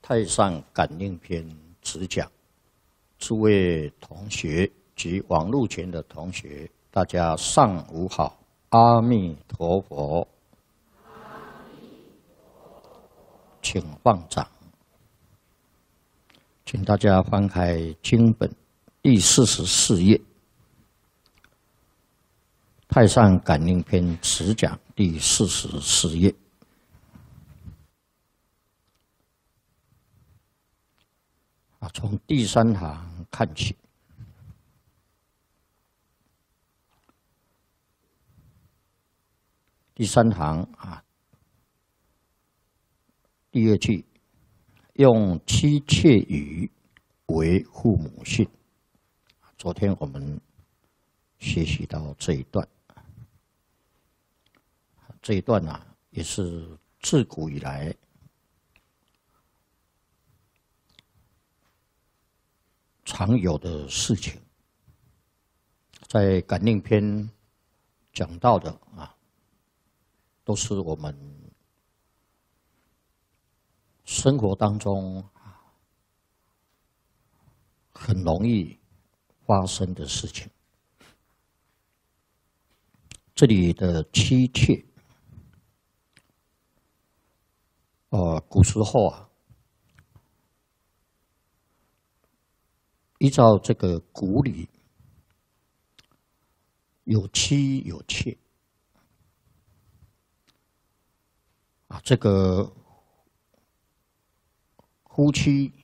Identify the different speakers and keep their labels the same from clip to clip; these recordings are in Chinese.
Speaker 1: 太上感应篇只讲，诸位同学及网络前的同学，大家上午好，阿弥陀佛，请放掌，请大家翻开经本第44页，太上感应篇只讲第44页。从第3行看起，第3行第2句，用妻妾语为父母信。昨天我们学习到这一段，这一段也是自古以来常有的事情，在感应篇讲到的都是我们生活当中很容易发生的事情。这里的妻妾，古时候依照这个古礼，有妻有妾这个夫妻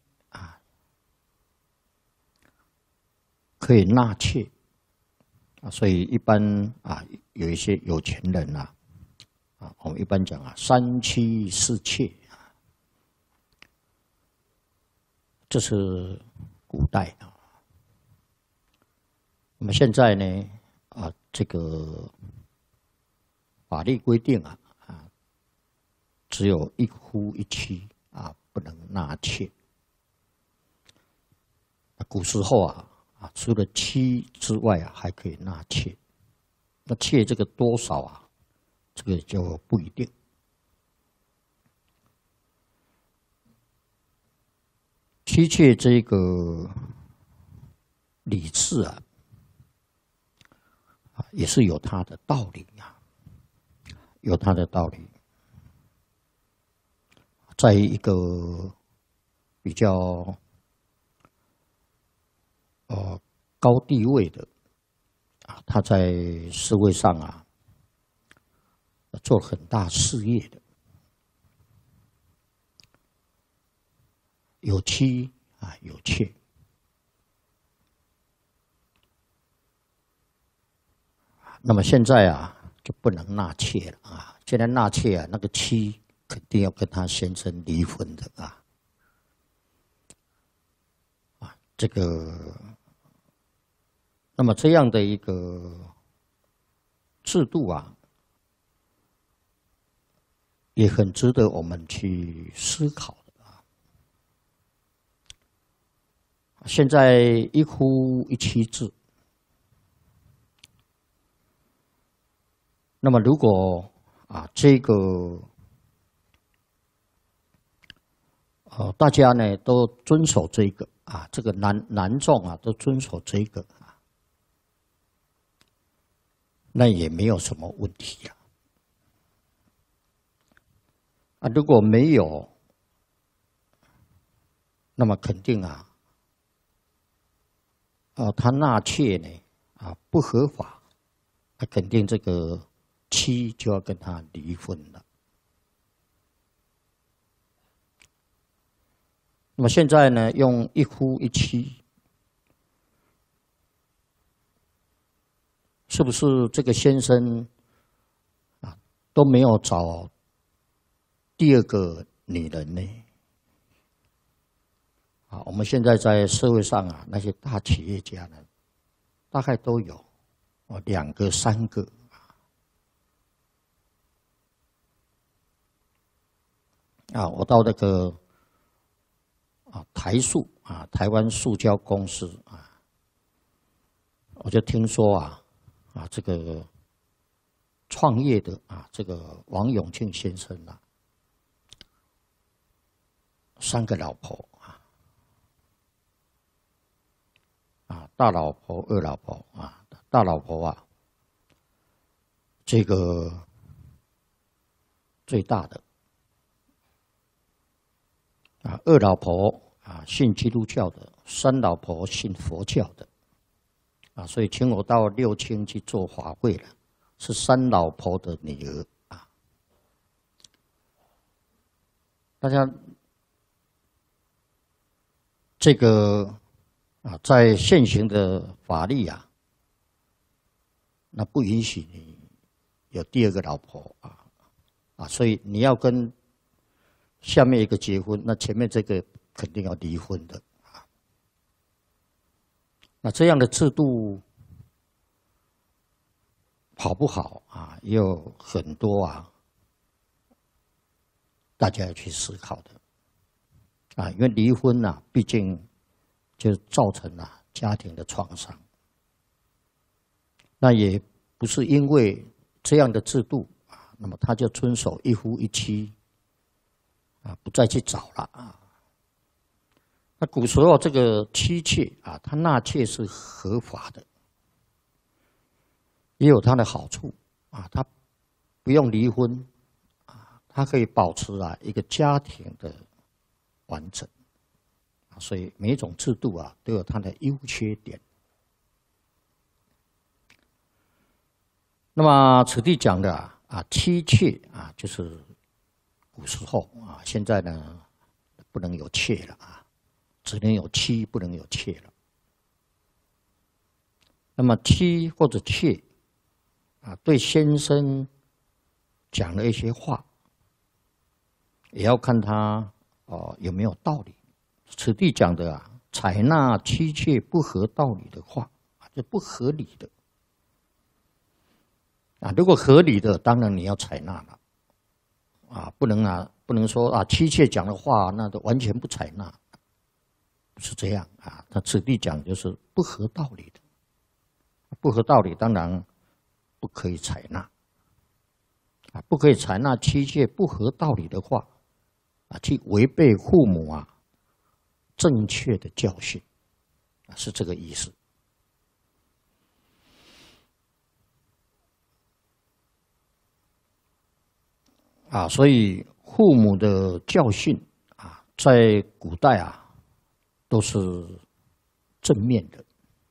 Speaker 1: 可以纳妾所以一般有一些有钱人我们一般讲3妻4妾这是古代那么现在呢这个法律规定只有一夫一妻不能纳妾。古时候除了妻之外还可以纳妾。那妾这个多少这个就不一定。妻妾这个礼制也是有它的道理有它的道理。在一个比较高地位的他在社会上做很大事业的，有妻有妾。那么现在就不能纳妾了现在纳妾那个妻肯定要跟他先生离婚的这个，那么这样的一个制度也很值得我们去思考的现在一夫一妻制，那么如果这个大家呢都遵守这个这个男众都遵守这个那也没有什么问题如果没有，那么肯定他纳妾呢不合法，那肯定这个妻就要跟他离婚了。那么现在呢，用一夫一妻，是不是这个先生都没有找第2个女人呢？我们现在在社会上那些大企业家呢，大概都有2个3个我到那个台塑台湾塑胶公司我就听说这个创业的这个王永庆先生 3个老婆大老婆、二老婆大老婆这个最大的二老婆信基督教的，3老婆信佛教的所以请我到六轻去做法会了，是3老婆的女儿大家这个在现行的法律那不允许你有第2个老婆所以你要跟下面一个结婚，那前面这个肯定要离婚的那这样的制度好不好也有很多大家要去思考的因为离婚毕竟就造成了家庭的创伤。那也不是因为这样的制度那么他就遵守一夫一妻不再去找了那古时候这个妻妾他纳妾是合法的，也有它的好处他不用离婚他可以保持一个家庭的完整所以每一种制度都有它的优缺点。那么此地讲的妻妾就是古时候现在呢不能有妾了只能有妻不能有妾了。那么妻或者妾对先生讲了一些话，也要看他有没有道理。此地讲的采纳妻妾不合道理的话就不合理的如果合理的当然你要采纳了不能说妻妾讲的话那都完全不采纳，不是这样他此地讲就是不合道理的，不合道理当然不可以采纳不可以采纳妻妾不合道理的话去违背父母正确的教训是这个意思所以父母的教训在古代都是正面的，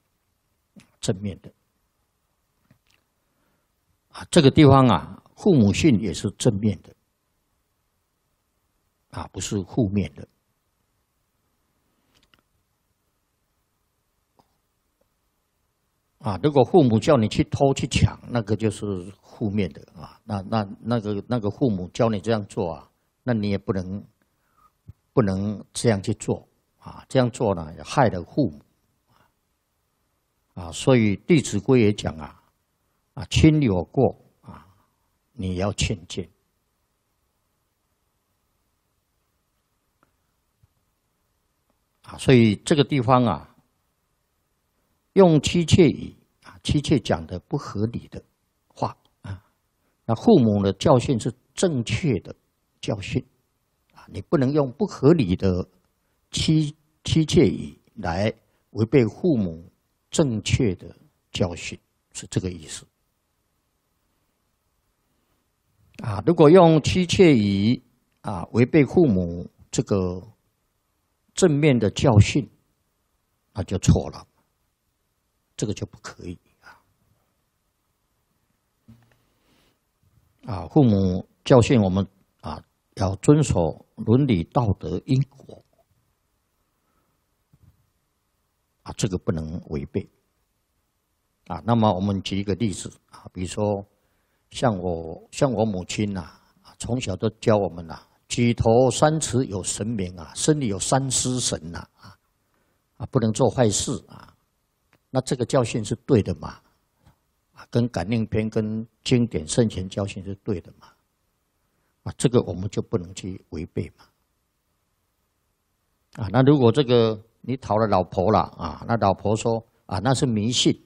Speaker 1: 这个地方父母训也是正面的不是负面的如果父母叫你去偷去抢，那个就是负面的那个父母教你这样做那你也不能这样去做这样做呢也害了父母所以《弟子规》也讲亲有过你要劝谏所以这个地方用妻妾语妻妾讲的不合理的话那父母的教训是正确的教训你不能用不合理的妻妾语来违背父母正确的教训，是这个意思如果用妻妾语违背父母这个正面的教训那就错了，这个就不可以父母教训我们要遵守伦理道德因果这个不能违背那么我们举一个例子比如说像我母亲从小都教我们举头三尺有神明身里有三尸神不能做坏事那这个教训是对的嘛跟感应篇跟经典圣贤教训是对的嘛这个我们就不能去违背嘛那如果这个你讨了老婆了那老婆说那是迷信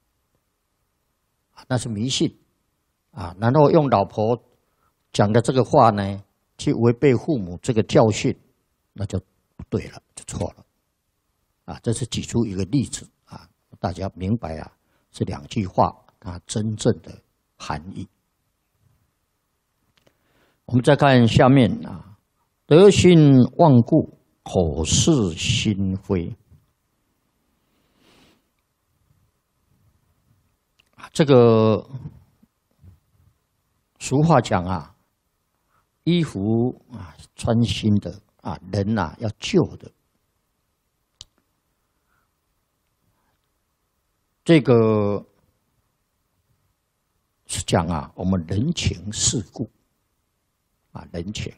Speaker 1: 那是迷信然后用老婆讲的这个话呢去违背父母这个教训那就不对了，就错了。啊，这是举出一个例子啊，大家明白啊，这两句话它真正的含义。我们再看下面啊，德心忘故，口是心非。这个俗话讲啊，衣服啊穿新的啊，人呐要旧的。这个是讲啊，我们人情世故啊，人情。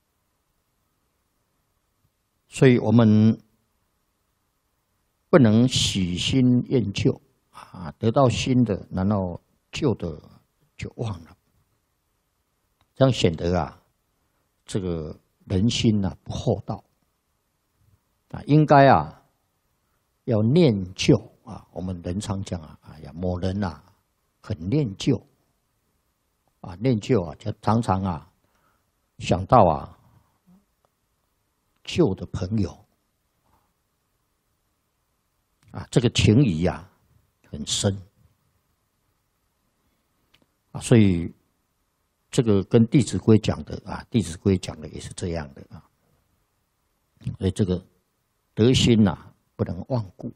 Speaker 1: 所以我们不能喜新厌旧啊，得到新的，然后旧的就忘了，这样显得啊，这个人心啊不厚道啊，应该啊要念旧啊。我们人常讲啊，哎呀，某人啊很念旧啊，念旧啊，就常常啊想到啊旧的朋友啊，这个情谊啊很深啊，所以这个跟《弟子规》讲的啊，《弟子规》讲的也是这样的啊。所以这个德心呐，不能忘故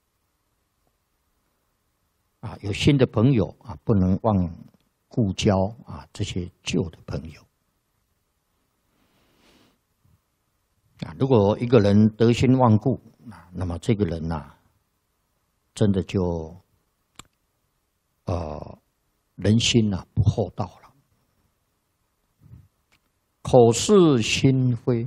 Speaker 1: 啊，有新的朋友啊，不能忘故交啊，这些旧的朋友啊。如果一个人德心忘故啊，那么这个人呐，真的就人心呐不厚道了。口是心非，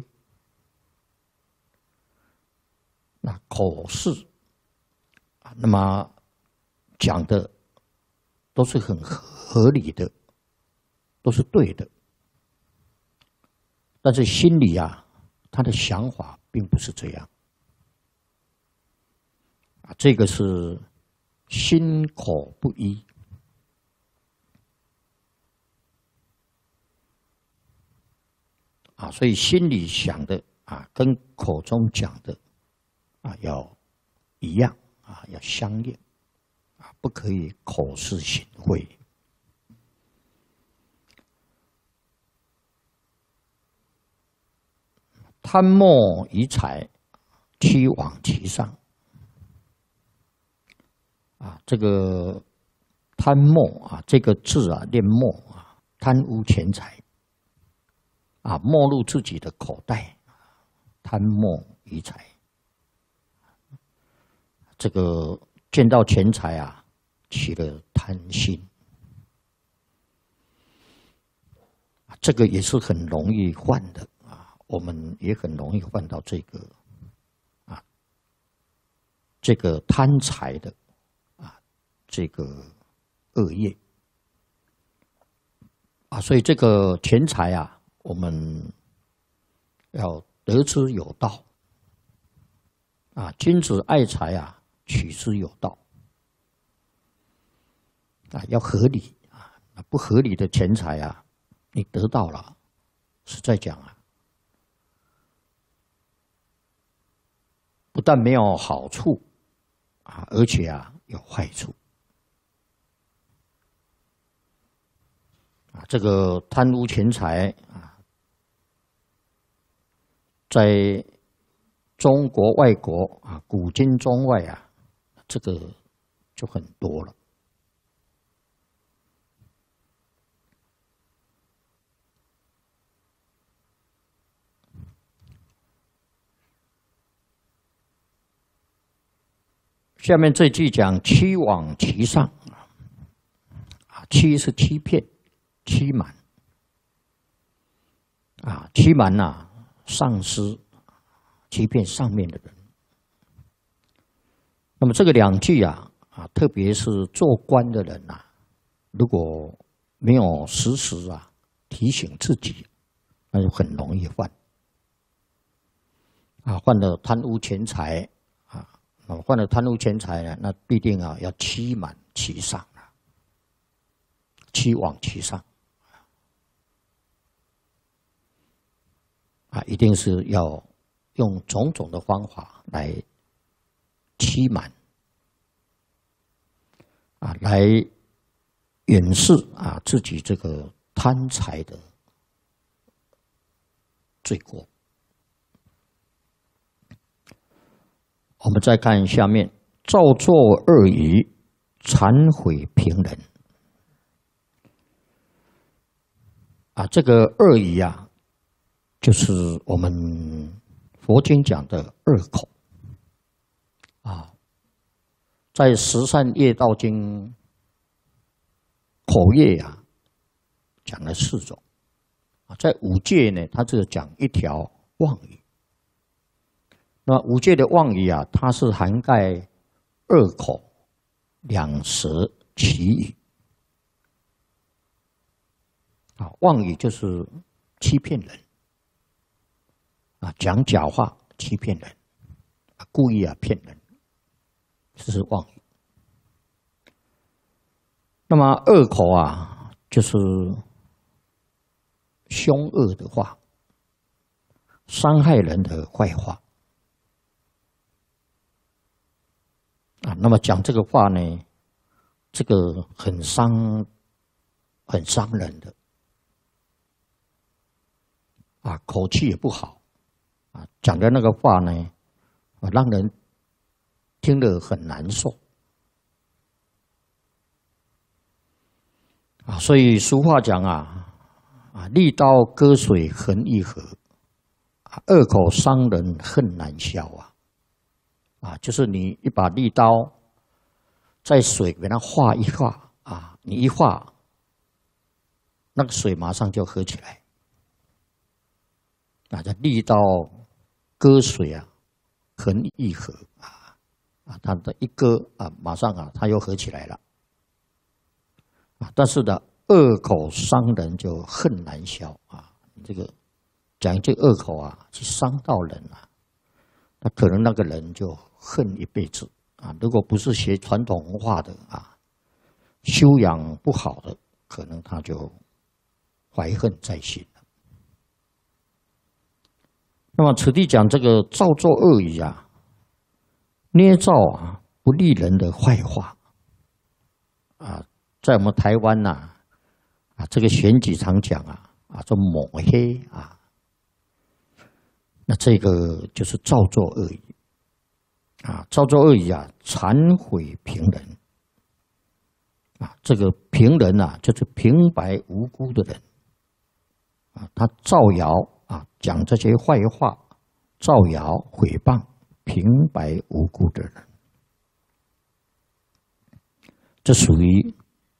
Speaker 1: 那口是啊，那么讲的都是很合理的，都是对的，但是心里啊，他的想法并不是这样啊，这个是心口不一啊，所以心里想的啊，跟口中讲的啊要一样啊，要相应啊，不可以口是心非。贪墨以财，欺罔其上啊，这个贪墨啊，这个字啊，念墨啊，贪污钱财啊，没入自己的口袋，贪墨以财。这个见到钱财啊，起了贪心，这个也是很容易犯的啊，我们也很容易犯到这个啊，这个贪财的啊，这个恶业啊，所以这个钱财啊，我们要得之有道啊，君子爱财啊，取之有道啊，要合理啊，不合理的钱财啊，你得到了，实在讲啊，不但没有好处啊，而且啊有坏处啊。这个贪污钱财啊，在中国、外国啊，古今中外啊，这个就很多了。下面这句讲欺罔其上啊，欺是欺骗、欺瞒啊，欺瞒呐，上司欺骗上面的人。那么这个两句啊，特别是做官的人呐，如果没有时时啊提醒自己，那就很容易犯啊，犯了贪污钱财啊，犯了贪污钱财呢，那必定啊要欺瞒其上啊，欺罔其上啊，一定是要用种种的方法来欺瞒啊，来掩饰啊自己这个贪财的罪过。我们再看下面，造作恶语，忏悔平人。啊，这个恶语啊，就是我们佛经讲的恶口。啊，在《十善业道经》口业啊，讲了4种。啊，在5戒呢，它只讲1条妄语。那5戒的妄语啊，它是涵盖恶口、两舌、绮语。啊，妄语就是欺骗人，啊，讲假话欺骗人，啊，故意啊骗人，这是妄语。那么恶口啊，就是凶恶的话，伤害人的坏话。啊，那么讲这个话呢，这个很伤人的。啊，口气也不好，啊，讲的那个话呢，啊，让人听得很难受。啊，所以俗话讲啊，利刀割水痕易合，啊，恶口伤人恨难消啊。啊，就是你一把利刀在水给它画一画啊，你一画，那个水马上就合起来。啊，这利刀割水啊，痕易合啊，它的一割啊，马上啊，它又合起来了。啊，但是呢，恶口伤人就恨难消啊。这个讲一句恶口啊，去伤到人啊，那可能那个人就恨一辈子啊。如果不是学传统文化的啊，修养不好的，可能他就怀恨在心。那么此地讲这个造作恶语啊，捏造啊不利人的坏话啊，在我们台湾呐这个选举常讲这抹黑啊，那这个就是造作恶语啊，造作恶语啊，忏悔平人啊，这个平人啊，就是平白无辜的人啊，他造谣。啊，讲这些坏话、造谣、诽谤平白无辜的人，这属于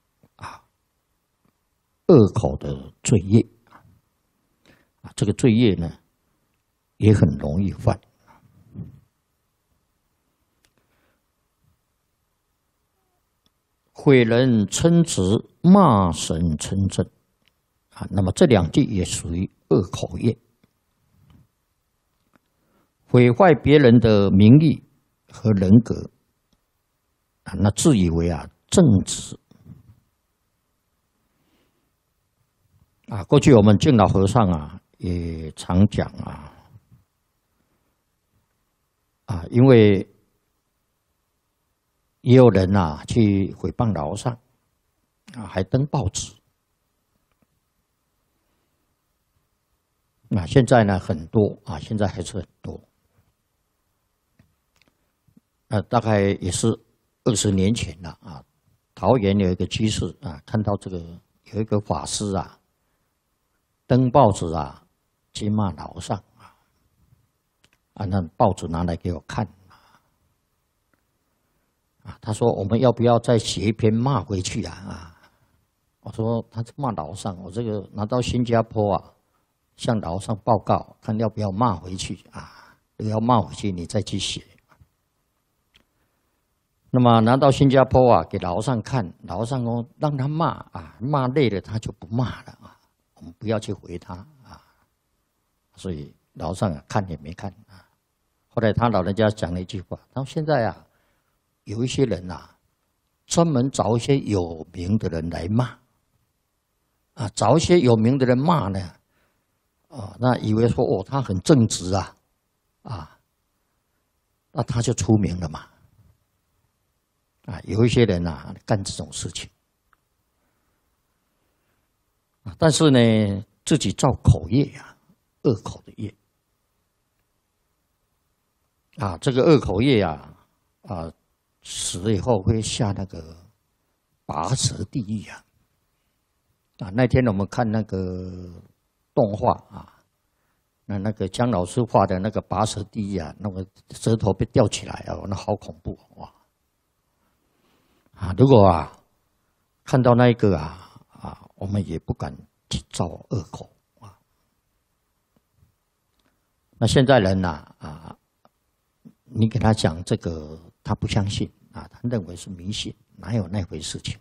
Speaker 1: 恶口的罪业啊。这个罪业呢，也很容易犯。毁人称职，骂神称正啊，那么这2句也属于恶口业，毁坏别人的名誉和人格啊，那自以为正直啊。过去我们敬老和尚也常讲因为也有人去诽谤老上还登报纸。现在呢很多现在还是很多。大概也是20年前了桃园有一个居士看到这个有一个法师登报纸去骂老上那报纸拿来给我看他说我们要不要再写一篇骂回去我说他骂老上，我这个拿到新加坡向老上报告，看要不要骂回去如果要骂回去，你再去写。那么拿到新加坡给老上看，老上说让他骂骂累了他就不骂了我们不要去回他所以老上看也没看后来他老人家讲了一句话，他说现在有一些人专门找一些有名的人来骂找一些有名的人骂呢那以为说他很正直啊，那他就出名了嘛。啊，有一些人啊干这种事情，啊，但是呢，自己造口业呀，恶口的业。啊，这个恶口业啊，死了以后会下那个拔舌地狱啊！啊，那天我们看那个动画啊，那个姜老师画的那个拔舌地狱啊，那个舌头被吊起来啊，那好恐怖哇！啊，如果啊看到那一个我们也不敢去造恶口啊。那现在人你给他讲这个，他不相信啊，他认为是迷信，哪有那回事情？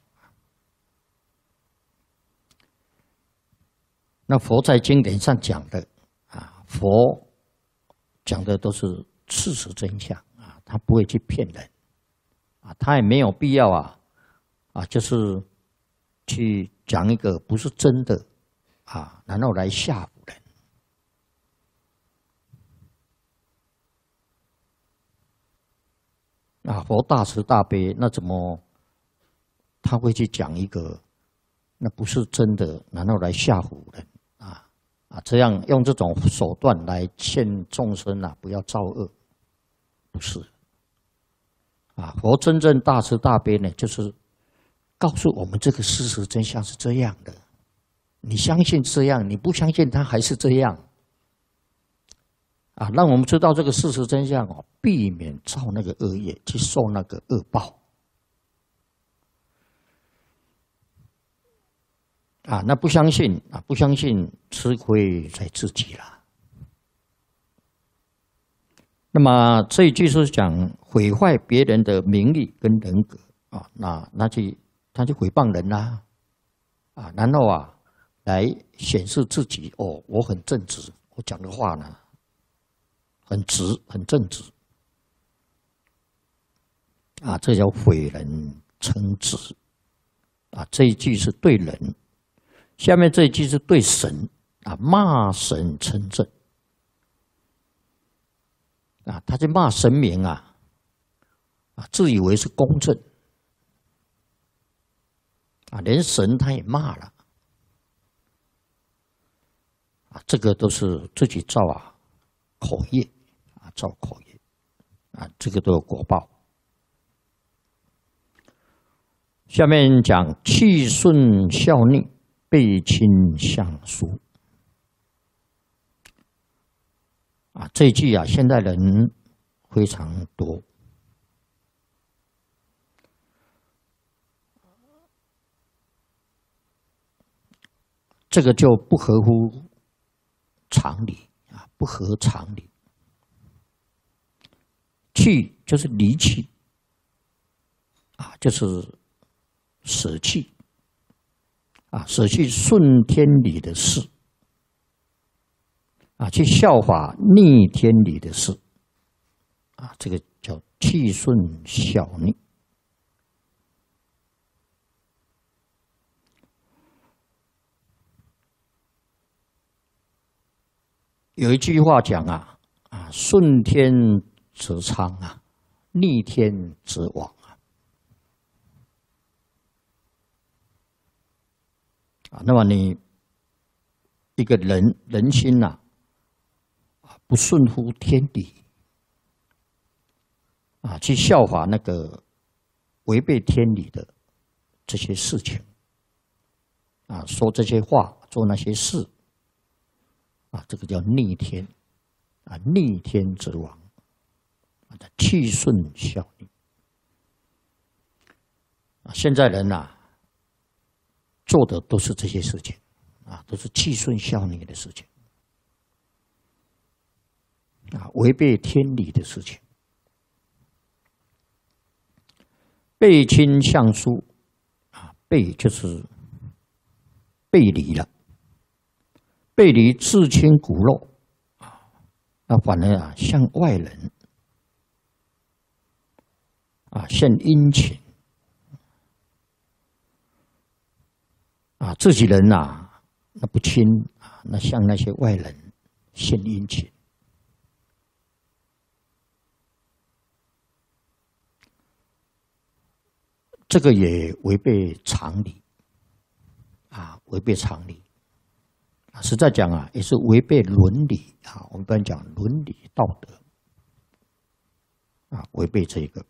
Speaker 1: 那佛在经典上讲的佛讲的都是事实真相啊，他不会去骗人啊，他也没有必要就是去讲一个不是真的然后来吓唬人。佛大慈大悲，那怎么他会去讲一个那不是真的，然后来吓唬人这样用这种手段来劝众生不要造恶，不是佛真正大慈大悲呢，就是告诉我们这个事实真相是这样的，你相信这样，你不相信它还是这样让我们知道这个事实真相避免造那个恶业，去受那个恶报那不相信不相信吃亏在自己了。那么这一句是讲毁坏别人的名誉跟人格他就诽谤人啦然后来显示自己我很正直，我讲的话呢很直很正直这叫毁人称直这一句是对人，下面这一句是对神骂神称正他就骂神明自以为是公正连神他也骂了这个都是自己造口业造口业这个都有果报。下面讲气顺效逆，背亲相疏这一句现代人非常多。这个就不合乎常理不合常理。弃就是离弃就是舍弃舍弃顺天理的事去效法逆天理的事这个叫气顺效逆。有一句话讲顺天则昌逆天则亡那么你一个人心不顺乎天理去效法那个违背天理的这些事情说这些话做那些事这个叫逆天逆天则亡气顺效逆现在人做的都是这些事情都是气顺效逆的事情违背天理的事情。背亲相疏背就是背离了，背离至亲骨肉那反而向外人献殷勤自己人那不亲那向那些外人献殷勤这个也违背常理，违背常理。实在讲也是违背伦理我们一般讲伦理道德违背这个。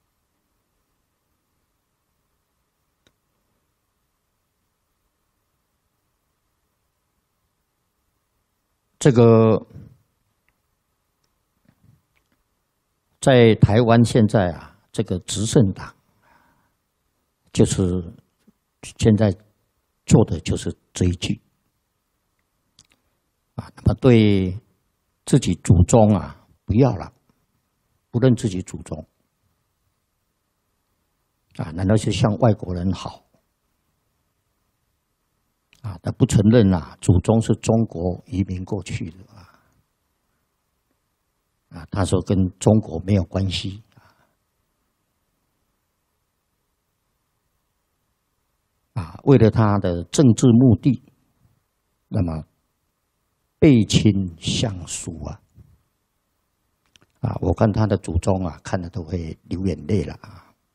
Speaker 1: 这个在台湾现在这个执政党就是现在做的就是这一句那么对自己祖宗不要了，不认自己祖宗难道是向外国人好他不承认祖宗是中国移民过去的他说跟中国没有关系为了他的政治目的，那么背亲相疏我看他的祖宗看了都会流眼泪了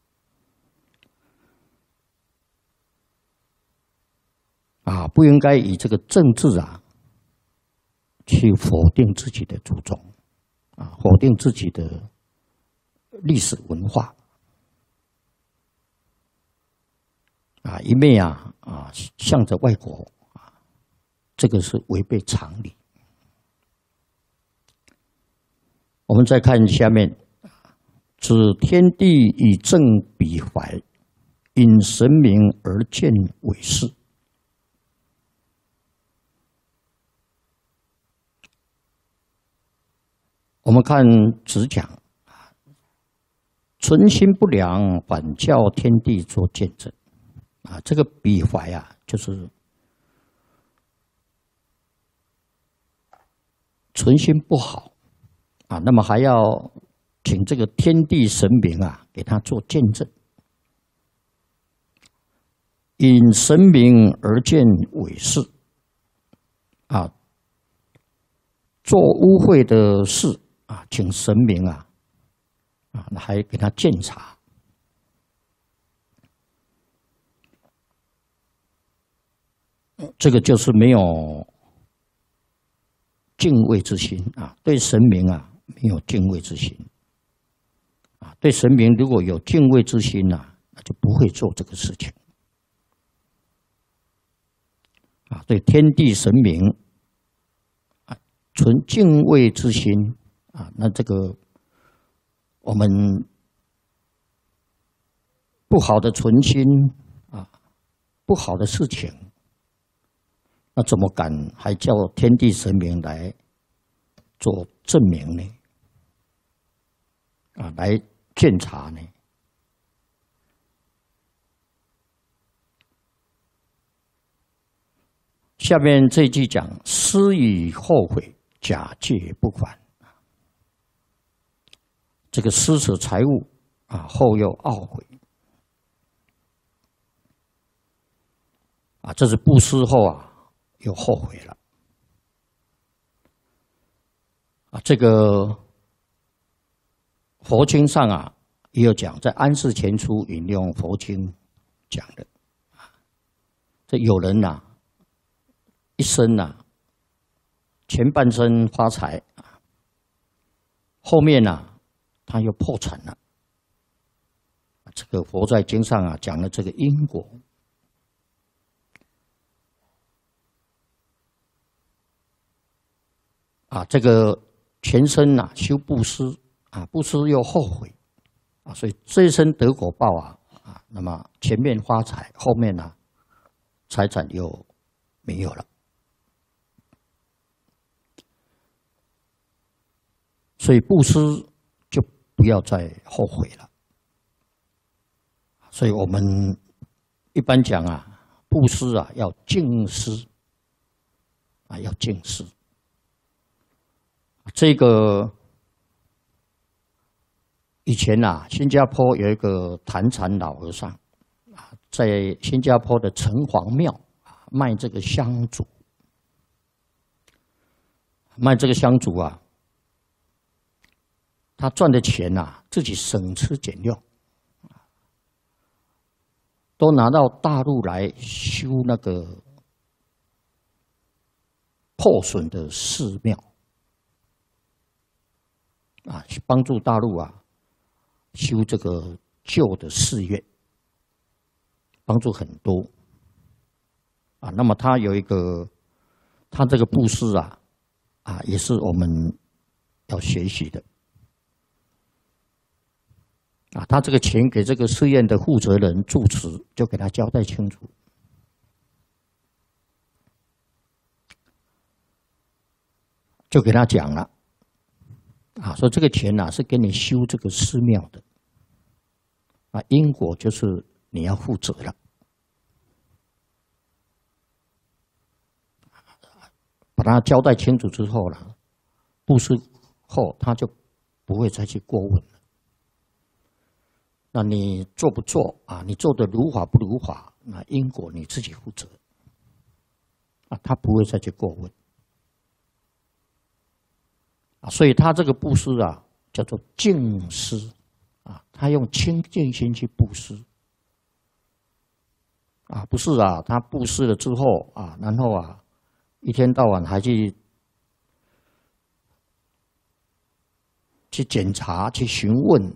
Speaker 1: 不应该以这个政治去否定自己的祖宗否定自己的历史文化一昧向着外国这个是违背常理。我们再看下面，指天地以正比怀，引神明而见伪事。我们看只讲存心不良，反叫天地做见证这个比怀就是存心不好那么还要请这个天地神明给他做见证，引神明而见伪事做污秽的事请神明还给他鉴察。这个就是没有敬畏之心对神明没有敬畏之心对神明如果有敬畏之心那就不会做这个事情对天地神明存敬畏之心那这个我们不好的存心不好的事情，那怎么敢还叫天地神明来做证明呢？来鉴察呢？下面这句讲：思以后悔，假借不还。这个施舍财物后又懊悔这是布施后又后悔了这个佛经上也有讲，在安世前书引用佛经讲的这有人一生前半生发财后面他又破产了。这个佛在经上讲了这个因果这个前身修布施布施又后悔所以这一生得果报那么前面发财，后面财产又没有了。所以布施就不要再后悔了。所以我们一般讲布施要净施要净施。这个以前新加坡有一个坛禅老和尚在新加坡的城隍庙卖这个香烛，卖这个香烛他赚的钱自己省吃俭用都拿到大陆来修那个破损的寺庙，啊，帮助大陆啊修这个旧的寺院，帮助很多。啊，那么他有一个，他这个布施啊，也是我们要学习的。啊，他这个钱给这个寺院的负责人住持，就给他交代清楚。就给他讲了，啊，说这个钱是给你修这个寺庙的，啊，因果就是你要负责了。把他交代清楚之后了，布施后他就不会再去过问了。那你做不做啊？你做的如法不如法，那因果你自己负责。啊，他不会再去过问。啊，所以他这个布施叫做净施，啊，他用清净心去布施。啊，不是他布施了之后然后一天到晚还去检查、去询问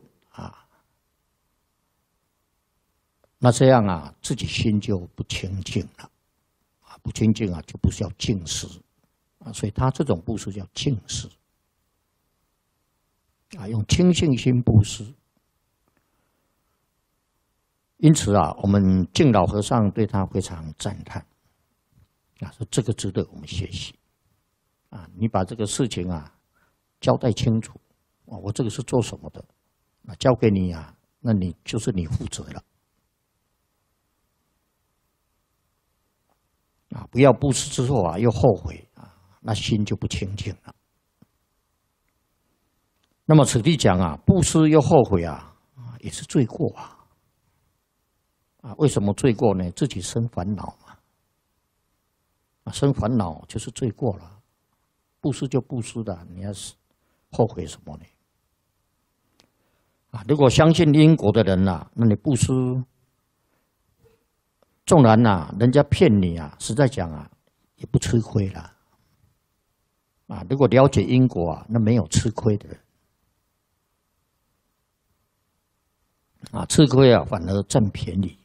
Speaker 1: 那这样自己心就不清净了，不清净就不是叫净施所以他这种布施叫净施用清净心布施。因此我们净老和尚对他非常赞叹说这个值得我们学习你把这个事情交代清楚我这个是做什么的交给你那你就是你负责了不要布施之后又后悔那心就不清净了。那么此地讲布施又后悔也是罪过为什么罪过呢？自己生烦恼嘛生烦恼就是罪过了。布施就布施的，你要是后悔什么呢？如果相信因果的人那你布施纵然人家骗你实在讲也不吃亏了如果了解因果那没有吃亏的人吃亏反而占便宜。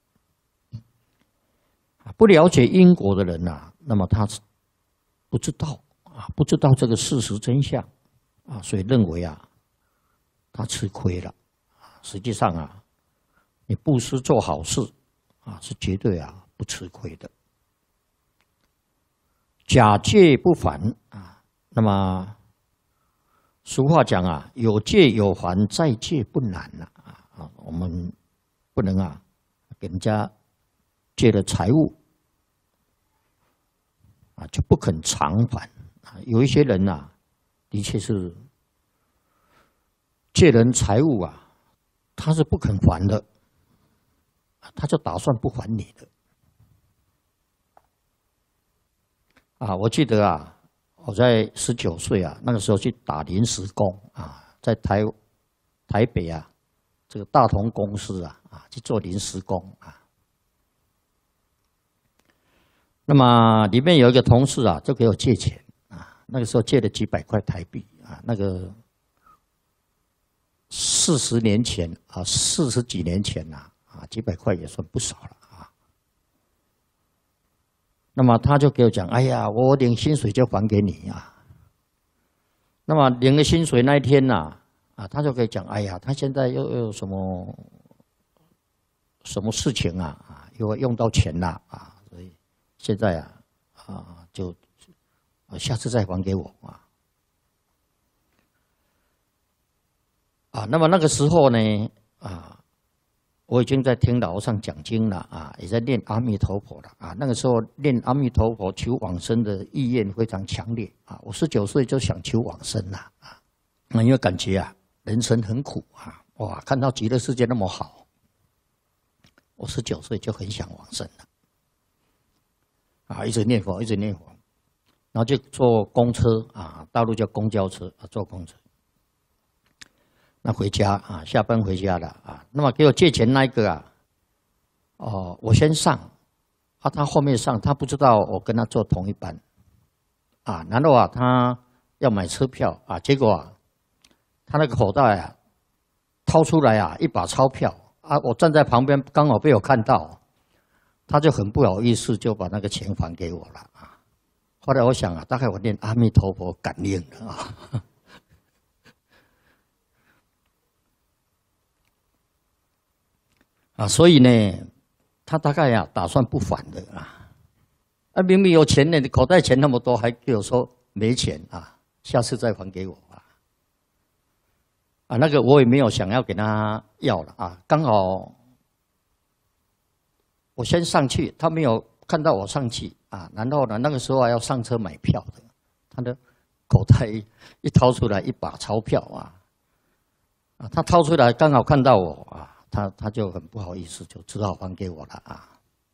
Speaker 1: 不了解因果的人那么他不知道不知道这个事实真相所以认为他吃亏了。实际上你布施做好事是绝对不吃亏的。假借不还那么俗话讲有借有还，再借不难我们不能给人家借了财物就不肯偿还有一些人的确是借人财物他是不肯还的，他就打算不还你的我记得我在19岁那个时候去打临时工在台北这个大同公司去做临时工那么里面有一个同事就给我借钱那个时候借了几百块台币那个40年前40几年前几百块也算不少了那么他就给我讲，哎呀，我领薪水就还给你那么领了薪水那一天他就可以讲，哎呀，他现在又有什么事情又用到钱了所以现在就下次再还给我那么那个时候呢我已经在听老和尚讲经了也在念阿弥陀佛了那个时候念阿弥陀佛求往生的意愿非常强烈我19岁就想求往生了因为感觉人生很苦哇，看到极乐世界那么好，我19岁就很想往生了一直念佛一直念佛，然后就坐公车大陆叫公交车坐公车。那回家下班回家了那么给我借钱那一个哦，我先上，啊，他后面上，他不知道我跟他坐同一班，啊，然后啊，他要买车票啊，结果啊，他那个口袋啊，掏出来啊，一把钞票啊，我站在旁边，刚好被我看到，他就很不好意思，就把那个钱还给我了啊。后来我想啊，大概我念阿弥陀佛感应了啊。啊，所以呢，他大概呀打算不还的啊。啊，明明有钱呢，你口袋钱那么多，还跟我说没钱啊，下次再还给我啊。啊，那个我也没有想要给他要了啊，刚好我先上去，他没有看到我上去啊。然后呢，那个时候还要上车买票的，他的口袋一掏出来一把钞票啊，啊，他掏出来刚好看到我啊。他就很不好意思，就只好还给我了啊！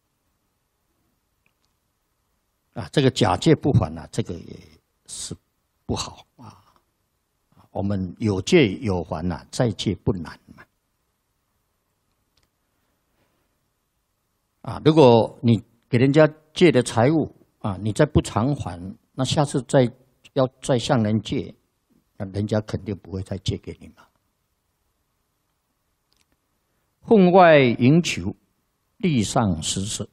Speaker 1: 啊，这个假借不还啊，这个也是不好啊。我们有借有还啊，再借不难嘛。啊，如果你给人家借的财物啊，你再不偿还，那下次再向人借，那人家肯定不会再借给你嘛。分外营求，地上施舍。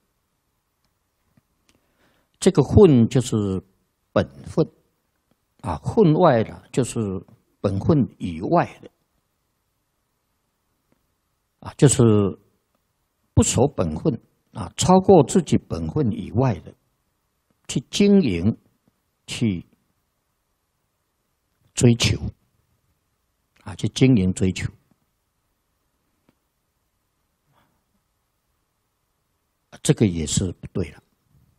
Speaker 1: 这个分就是本分啊，分外的就是本分以外的啊，就是不守本分啊，超过自己本分以外的去经营、去追求啊，去经营追求。这个也是不对了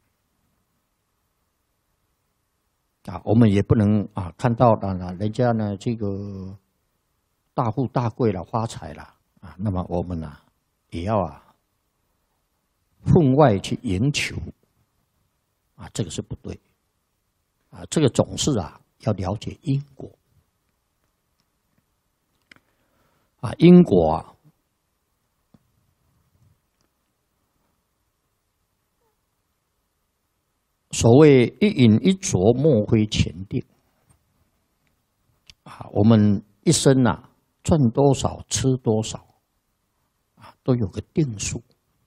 Speaker 1: 啊！我们也不能啊看到了人家呢这个大富大贵了、发财了啊，那么我们呢也要啊分外去迎求啊，这个是不对啊！这个总是啊要了解因果啊，因果啊。所谓一饮一啄，莫非前定啊！我们一生啊，赚多少吃多少啊，都有个定数。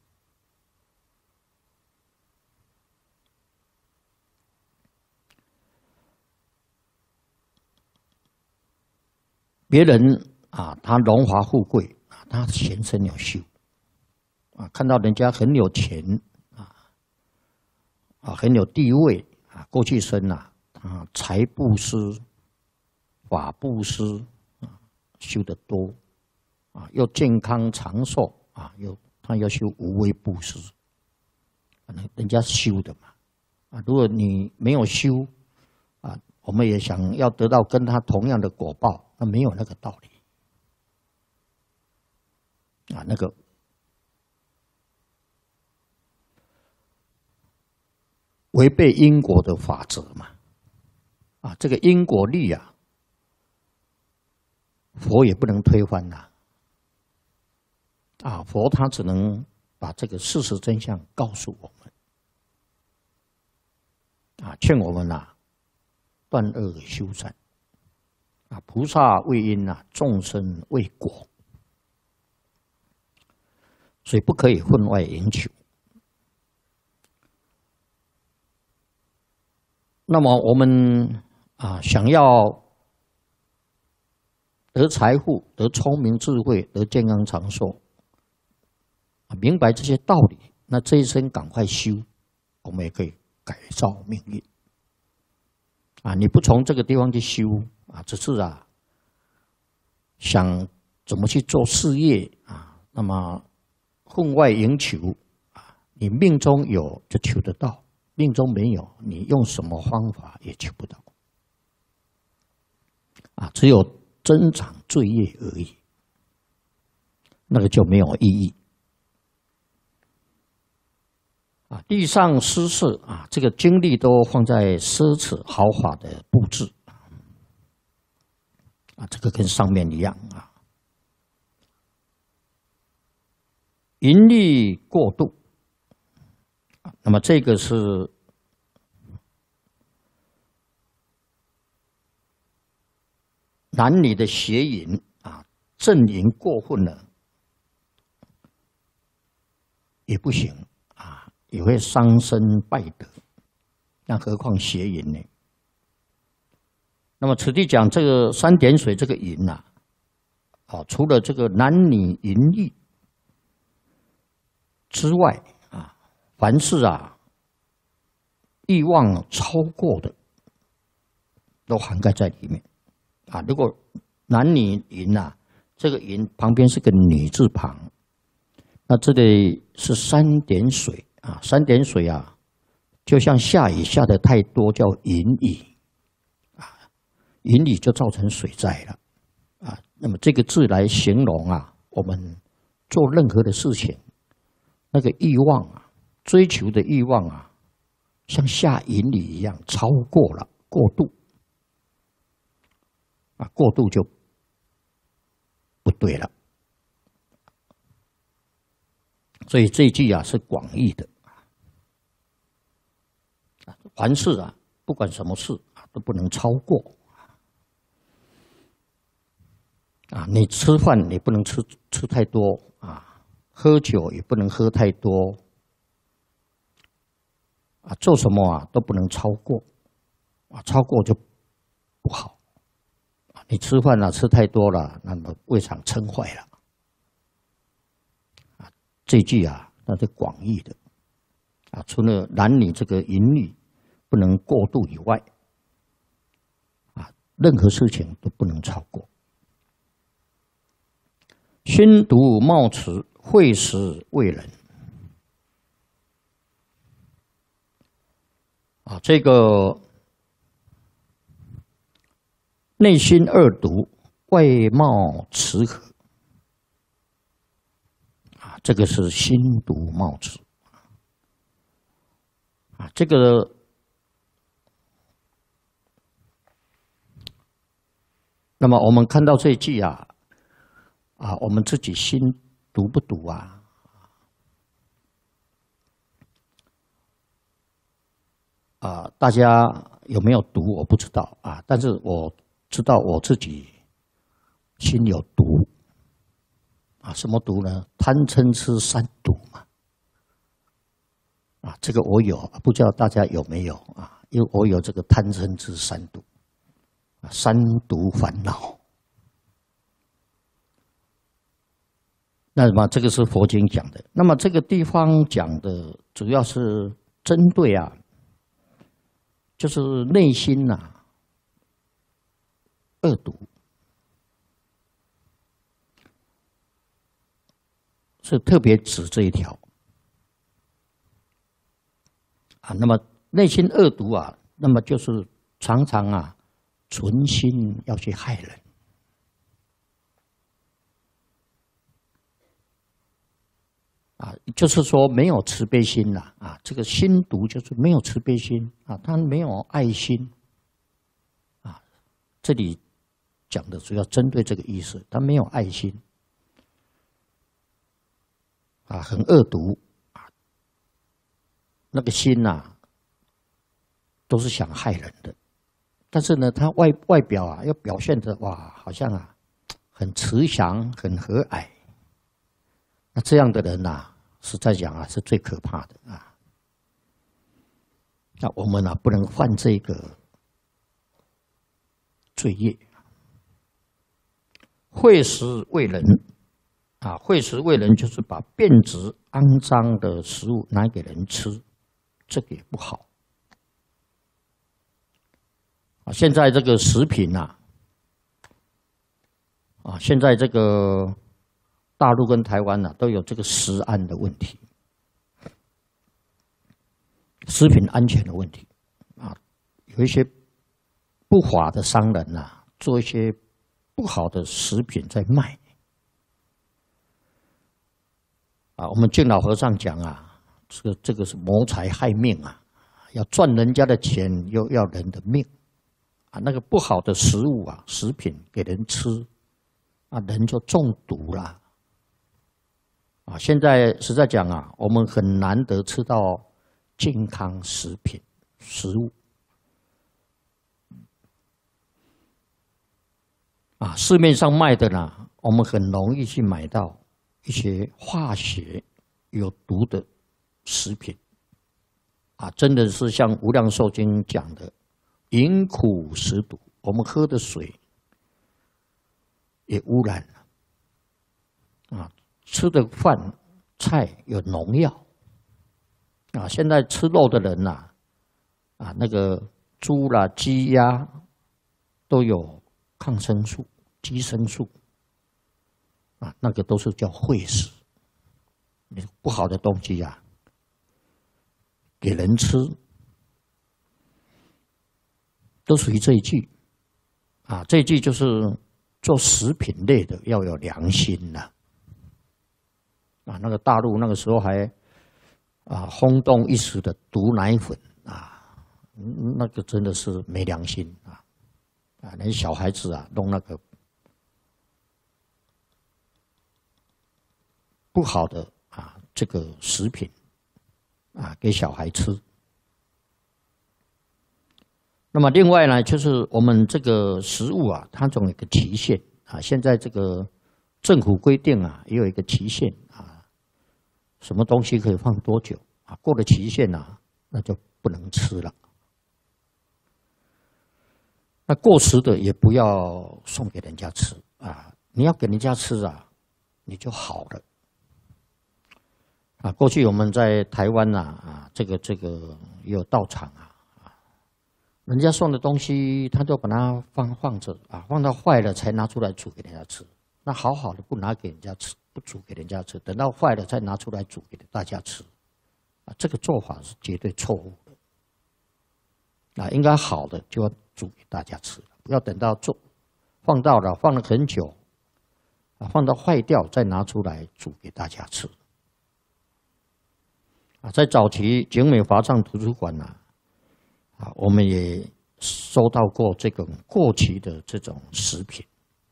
Speaker 1: 别人啊，他荣华富贵啊，他前生有修啊，看到人家很有钱啊，很有地位啊，过去生啊，他财布施、法布施啊，修得多啊，又健康长寿啊，他要修无畏布施，人家修的嘛啊，如果你没有修啊，我们也想要得到跟他同样的果报，那没有那个道理啊，那个。违背因果的法则嘛，啊，这个因果律啊，佛也不能推翻呐，啊，佛他只能把这个事实真相告诉我们，啊，劝我们呐，断恶修善，啊，菩萨为因呐，众生为果，所以不可以分外迎求。那么我们啊，想要得财富、得聪明智慧、得健康长寿，明白这些道理，那这一生赶快修，我们也可以改造命运。啊，你不从这个地方去修啊，只是啊想怎么去做事业啊，那么分外迎求啊，你命中有就求得到。命中没有，你用什么方法也求不到啊！只有增长罪业而已，那个就没有意义啊！地上施舍啊，这个精力都放在奢侈豪华的布置啊，这个跟上面一样啊。 淫欲过度，那么这个是男女的邪淫啊，正淫过分了也不行啊，也会伤身败德，那何况邪淫呢？那么此地讲这个三点水这个淫啊，除了这个男女淫欲之外啊，凡是啊欲望超过的，都涵盖在里面啊。如果男女淫啊，这个淫旁边是个女字旁，那这里是三点水啊，三点水啊，就像下雨下的太多叫淫雨啊，淫雨就造成水灾了啊。那么这个字来形容啊，我们做任何的事情，那个欲望啊，追求的欲望啊，像下淫雨一样超过了，过度啊，过度就不对了。所以这一句啊是广义的，凡事啊，不管什么事啊，都不能超过啊。你吃饭你不能吃太多啊，喝酒也不能喝太多啊，做什么啊都不能超过啊，超过就不好啊。你吃饭啊吃太多了，那么胃肠撑坏了。这句啊，那是广义的啊，除了男女这个淫欲不能过度以外，啊，任何事情都不能超过。心毒冒迟，会食未人啊，这个内心恶毒，外貌慈和。这个是心毒冒迟啊，这个那么我们看到这一句啊，我们自己心毒不毒啊？大家有没有毒我不知道啊，但是我知道我自己心有毒。什么毒呢？贪嗔痴三毒嘛。这个我有，不知道大家有没有啊？因为我有这个贪嗔痴三毒，三毒烦恼。那么这个是佛经讲的。那么这个地方讲的主要是针对啊，就是内心恶毒。是特别指这一条那么内心恶毒啊，那么就是常常存心要去害人就是说没有慈悲心这个心毒就是没有慈悲心他没有爱心这里讲的主要针对这个意思，他没有爱心。很恶毒那个心都是想害人的，但是呢，他外表要表现的好像很慈祥、很和蔼，那这样的人实在讲是最可怕的那我们不能犯这个罪业，会食未人。会食未人就是把变质、肮脏的食物拿给人吃，这个也不好。现在这个食品现在这个大陆跟台湾都有这个食安的问题，食品安全的问题有一些不法的商人做一些不好的食品在卖。我们敬老和尚讲这个是谋财害命要赚人家的钱，又要人的命那个不好的食物食品给人吃人就中毒了啊，现在实在讲啊，我们很难得吃到健康食品、食物。啊，市面上卖的呢，我们很容易去买到一些化学有毒的食品。啊，真的是像《无量寿经》讲的，饮苦食毒，我们喝的水也污染了。啊，吃的饭菜有农药。啊，现在吃肉的人呐，啊，那个猪啦、鸡鸭都有抗生素、寄生素。啊，那个都是叫会食。不好的东西呀，给人吃，都属于这一句。啊，这一句就是做食品类的要有良心呐。啊，那个大陆那个时候还轰动一时的毒奶粉啊，那个真的是没良心啊！那些小孩子啊弄那个不好的这个食品给小孩吃。那么另外呢，就是我们这个食物啊，它总有一个期限啊。现在这个政府规定啊，也有一个期限啊，什么东西可以放多久啊？过了期限啊，那就不能吃了。那过时的也不要送给人家吃啊！你要给人家吃啊，你就好了。啊，过去我们在台湾这个也有道场人家送的东西，他就把它放着放到坏了才拿出来煮给人家吃。那好好的不拿给人家吃，不煮给人家吃，等到坏了再拿出来煮给大家吃，这个做法是绝对错误的。应该好的就要煮给大家吃，不要等到放了很久，放到坏掉再拿出来煮给大家吃。在早期景美华藏图书馆我们也收到过这种过期的这种食品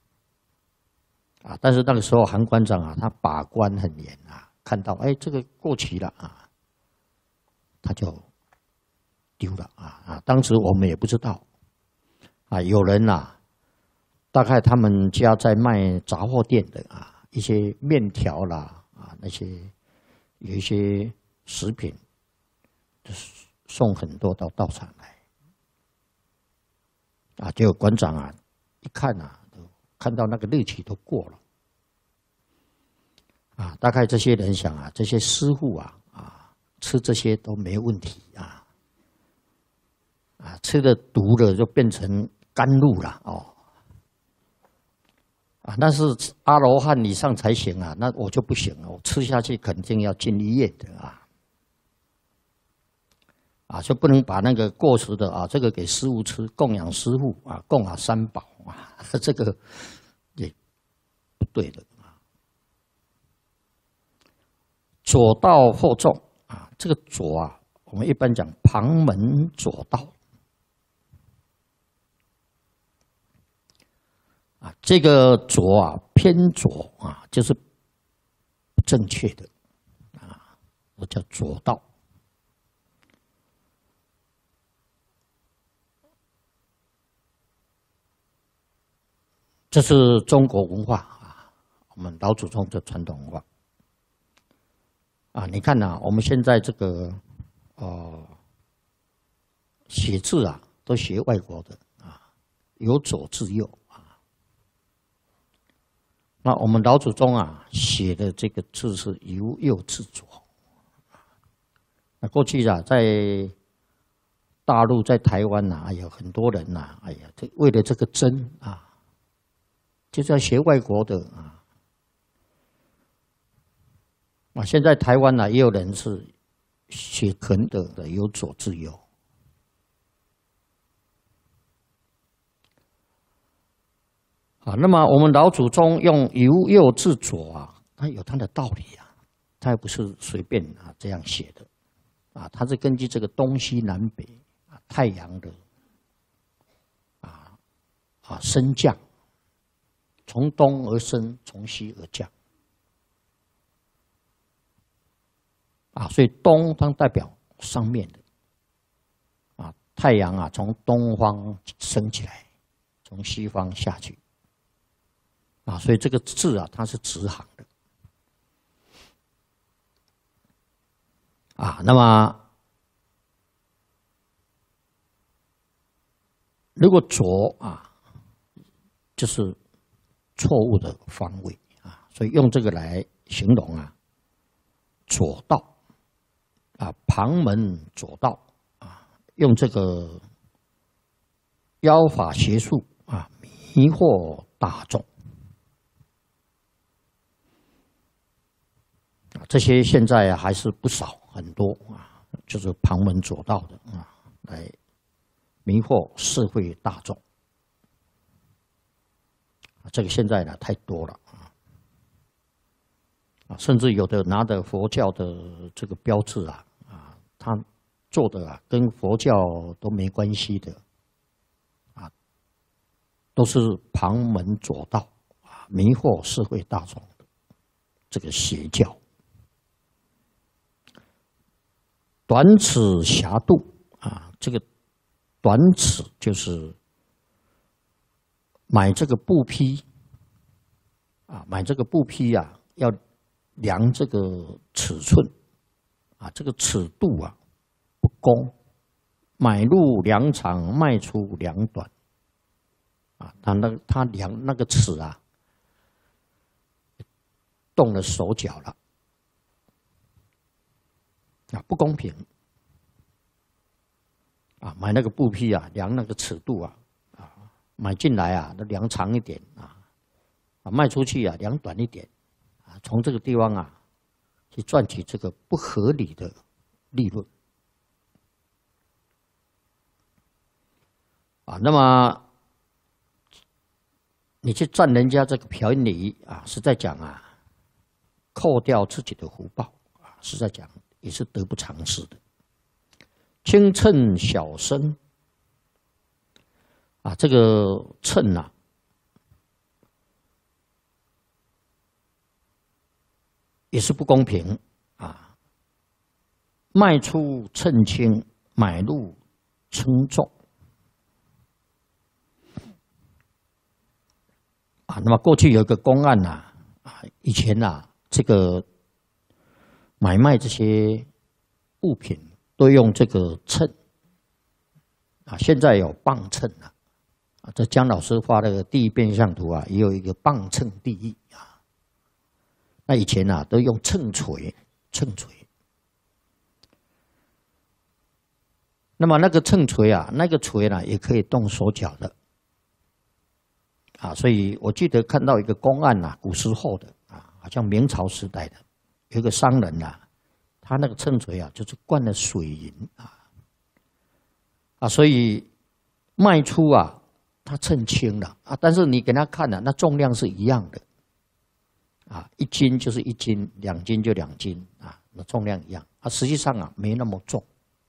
Speaker 1: 但是那个时候韩馆长他把关很严看到这个过期了他就丢了当时我们也不知道有人大概他们家在卖杂货店的一些面条啦那些有一些食品就是送很多到道场来结果馆长一看看到那个日期都过了大概这些人想这些师傅吃这些都没问题吃的毒了就变成甘露了但是阿罗汉以上才行那我就不行了，我吃下去肯定要进医院的就不能把那个过时的这个给师父吃，供养师父供养三宝这个也不对的左道后重这个左我们一般讲旁门左道这个左偏左就是不正确的我叫左道。这是中国文化我们老祖宗的传统文化你看我们现在这个写字都学外国的由左至右那我们老祖宗写的这个字是由右至左那过去在大陆在台湾有很多人为了这个真就是要学外国的现在台湾也有人是写肯德的由左至右那么我们老祖宗用由右至左他有他的道理他也不是随便这样写的他是根据这个东西南北太阳的升降，从东而升，从西而降啊，所以东它代表上面的啊，太阳啊从东方升起来，从西方下去啊，所以这个字啊它是直行的啊。那么如果左啊，就是错误的方位啊，所以用这个来形容啊，左道啊，旁门左道啊，用这个妖法邪术啊，迷惑大众啊，这些现在还是不少，很多啊，就是旁门左道的啊，来迷惑社会大众。这个现在呢太多了啊，甚至有的拿着佛教的这个标志啊，他做的啊跟佛教都没关系的啊，都是旁门左道啊，迷惑社会大众的这个邪教。短尺狭度啊，这个短尺就是买这个布匹啊，买这个布匹啊，要量这个尺寸啊，这个尺度啊不公，买入量长，卖出量短啊，他量那个尺啊，动了手脚了啊，不公平啊！买那个布匹啊，量那个尺度啊，买进来啊，都量长一点啊，卖出去啊，量短一点啊，从这个地方啊，去赚取这个不合理的利润啊。那么你去占人家这个便宜啊，是在讲啊，扣掉自己的福报啊，是在讲也是得不偿失的。轻秤小升啊，这个秤啊，也是不公平啊！卖出称轻，买入称重啊。那么过去有一个公案呐，以前呐，这个买卖这些物品都用这个秤啊，现在有磅秤了啊。这姜老师画的第一变相图啊，也有一个磅秤第一啊。那以前啊，都用秤锤，秤锤。那么那个秤锤啊，那个锤呢，也可以动手脚的啊。所以我记得看到一个公案呐，古时候的啊，好像明朝时代的，有一个商人呐，他那个秤锤啊，就是灌了水银啊，所以卖出啊，他称轻了啊，但是你给他看了，那重量是一样的。啊，1斤就是1斤，2斤就2斤啊，那重量一样啊，实际上啊没那么重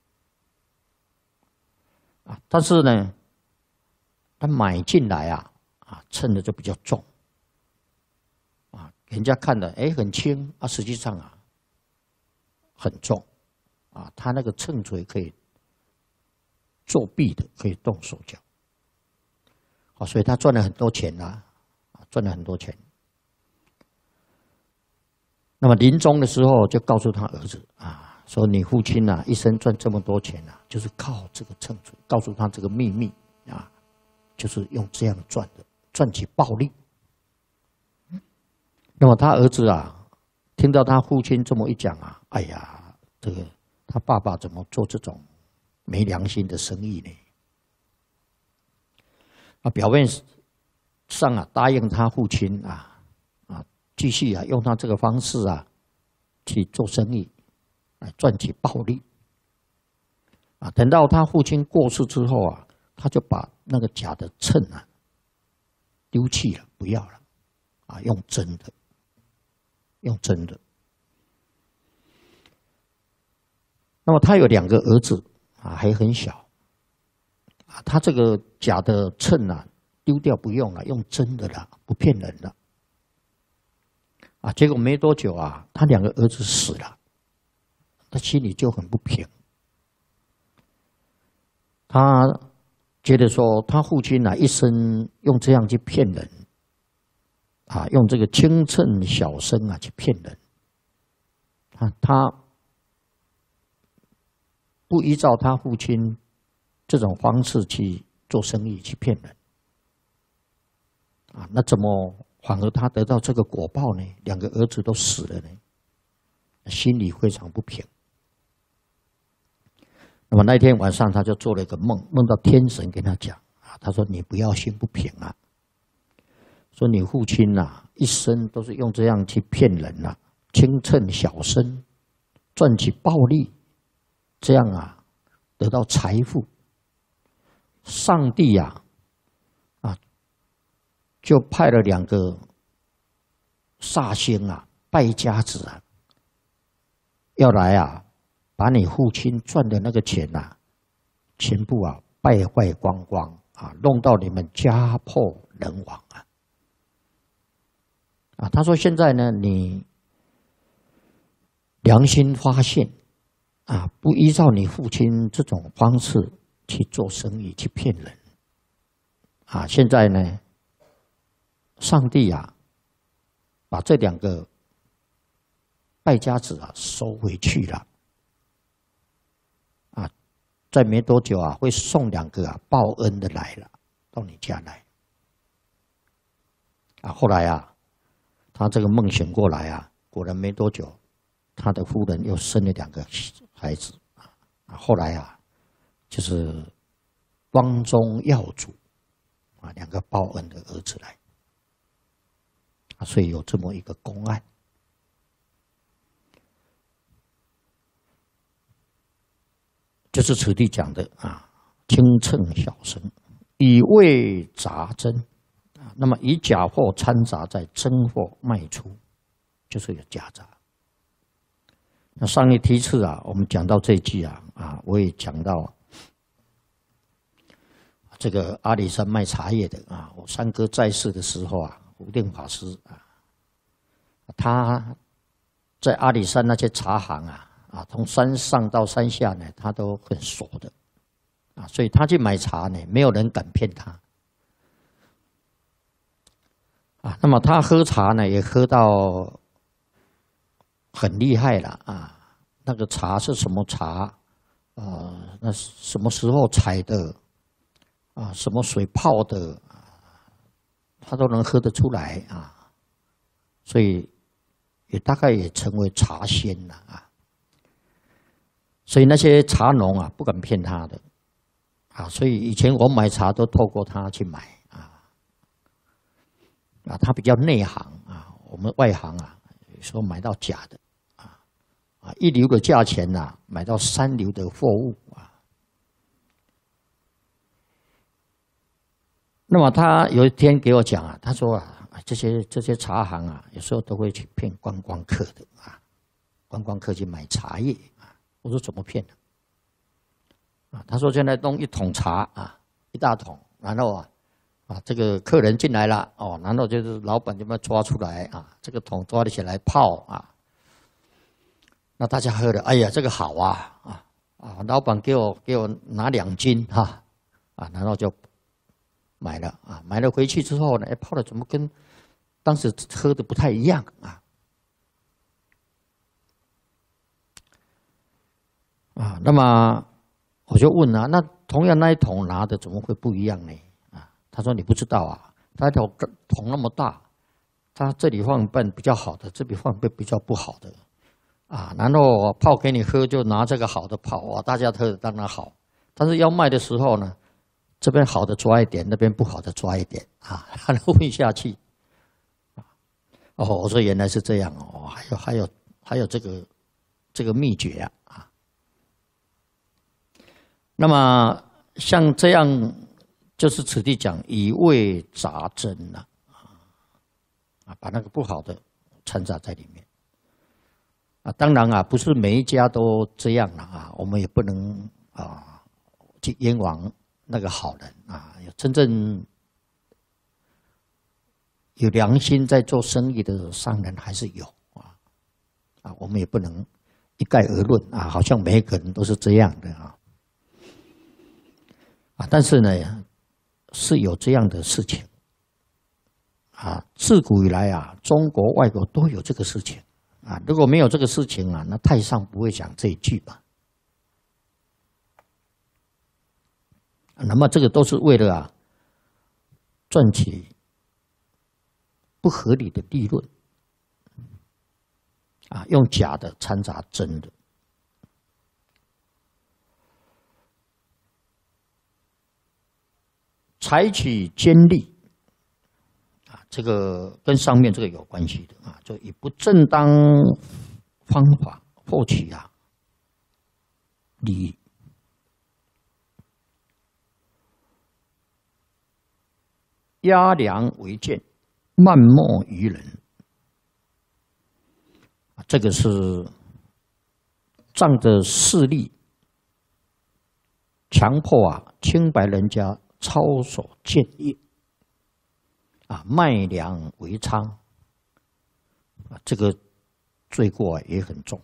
Speaker 1: 啊，但是呢，他买进来啊称的就比较重啊，人家看的很轻啊，实际上啊很重啊，他那个秤锤可以作弊的，可以动手脚啊，所以他赚了很多钱啊，赚了很多钱。那么临终的时候，就告诉他儿子啊，说你父亲啊，一生赚这么多钱啊，就是靠这个秤锤。告诉他这个秘密啊，就是用这样赚的，赚取暴利。那么他儿子啊，听到他父亲这么一讲啊，哎呀，这个他爸爸怎么做这种没良心的生意呢？啊，表面上啊答应他父亲啊。继续啊，用他这个方式啊去做生意，来赚取暴利。啊，等到他父亲过世之后啊，他就把那个假的秤啊丢弃了，不要了，啊，用真的，用真的。那么他有2个儿子啊，还很小，啊，他这个假的秤啊丢掉不用了，用真的了，不骗人了。啊，结果没多久啊，他2个儿子死了， 他心里就很不平。他觉得说，他父亲啊一生用这样去骗人，啊，用这个清称小生啊去骗人，他不依照他父亲这种方式去做生意去骗人，啊，那怎么反而他得到这个果报呢？两个儿子都死了呢，心里非常不平。那么那天晚上，他就做了一个梦，梦到天神跟他讲啊，他说：“你不要心不平啊，说你父亲呐，一生都是用这样去骗人呐，轻称小生，赚取暴利，这样啊，得到财富。上帝啊，就派了2个煞星啊，败家子啊，要来啊。”把你父亲赚的那个钱呐，全部啊败坏光光啊，弄到你们家破人亡啊！啊，他说现在呢，你良心发现啊，不依照你父亲这种方式去做生意，去骗人啊！现在呢，上帝啊，把这2个败家子啊收回去了。再没多久啊，会送2个啊报恩的来了，到你家来。啊，后来啊，他这个梦醒过来啊，果然没多久，他的夫人又生了2个孩子啊。后来啊，就是光宗耀祖啊，2个报恩的儿子来啊，所以有这么一个公案。就是此地讲的啊，轻称小生，以为杂真啊。那么以假货掺杂在真货卖出，就是有假杂。那上一梯次啊，我们讲到这一句啊，我也讲到这个阿里山卖茶叶的啊，我三哥在世的时候啊，无定法师啊，他在阿里山那些茶行啊。从山上到山下呢，他都很熟的，啊，所以他去买茶呢，没有人敢骗他，啊，那么他喝茶呢，也喝到很厉害了啊，那个茶是什么茶，那什么时候采的，啊，什么水泡的，他都能喝得出来啊，所以也大概也成为茶仙了啊。所以那些茶农啊，不敢骗他的，啊，所以以前我买茶都透过他去买啊，他比较内行啊，我们外行啊，有时候买到假的，1流的价钱呐，买到3流的货物啊。那么他有一天给我讲啊，他说啊，这些茶行啊，有时候都会去骗观光客的啊，观光客去买茶叶。我说怎么骗的？啊，他说现在弄1桶茶啊，1大桶，然后这个客人进来了哦，然后就是老板就把它抓出来啊，这个桶抓了起来泡啊，那大家喝了，哎呀，这个好啊，老板给我拿2斤哈，然后就买了啊，买了回去之后呢，泡的怎么跟当时喝的不太一样啊？那么我就问啊，那同样那一桶拿的怎么会不一样呢？啊，他说你不知道啊，他桶那么大，他这里放一半比较好的，这里放一半比较不好的，啊，然后我泡给你喝，就拿这个好的泡啊，大家喝的当然好，但是要卖的时候呢，这边好的抓一点，那边不好的抓一点啊，然后问下去，哦，我说原来是这样哦，还有这个秘诀啊。那么像这样，就是此地讲以为杂真了把那个不好的掺杂在里面当然不是每一家都这样了我们也不能去冤枉那个好人有真正有良心在做生意的商人还是有我们也不能一概而论啊，好像每个人都是这样的但是呢，是有这样的事情自古以来中国、外国都有这个事情如果没有这个事情那太上不会讲这一句吧。那么这个都是为了赚取不合理的利润用假的掺杂真的。采取奸利这个跟上面这个有关系的就以不正当方法获取利益。压梁为剑，漫没于人。这个是仗着势力，强迫清白人家操守僭业，卖粮为娼，这个罪过也很重。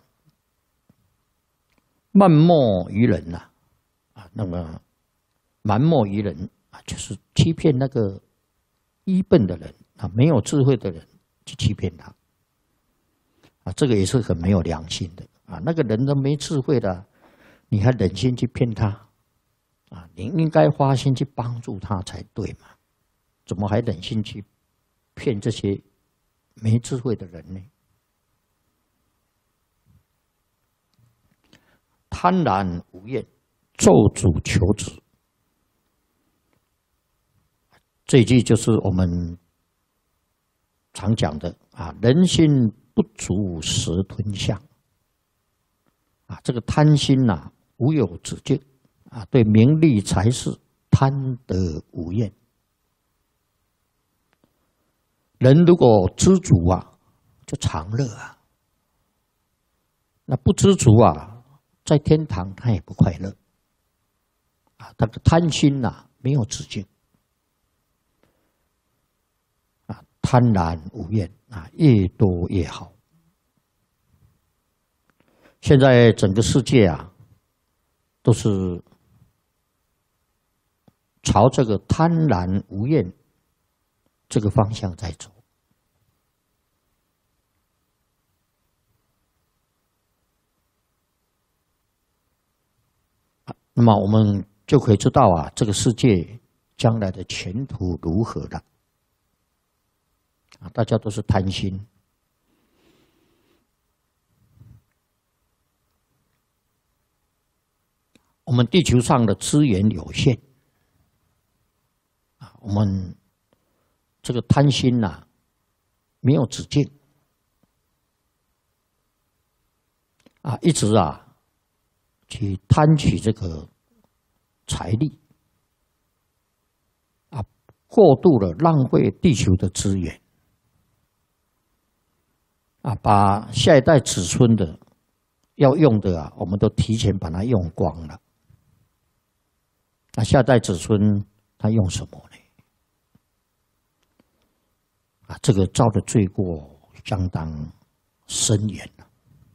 Speaker 1: 漫没于人那么瞒没于人就是欺骗那个愚笨的人没有智慧的人去欺骗他这个也是很没有良心的那个人都没智慧的，你还忍心去骗他你应该花心去帮助他才对嘛，怎么还忍心去骗这些没智慧的人呢？贪婪无厌，咒诅求子。这一句就是我们常讲的人心不足蛇吞象这个贪心无有止境对名利财势贪得无厌。人如果知足就常乐那不知足在天堂他也不快乐他的贪心没有止境贪婪无厌越多越好。现在整个世界都是朝这个贪婪无厌这个方向在走。那么我们就可以知道这个世界将来的前途如何了。大家都是贪心。我们地球上的资源有限我们这个贪心没有止境一直去贪取这个财力过度的浪费地球的资源把下一代子孙的要用的我们都提前把它用光了。下一代子孙他用什么呢？这个造的罪过相当深远了。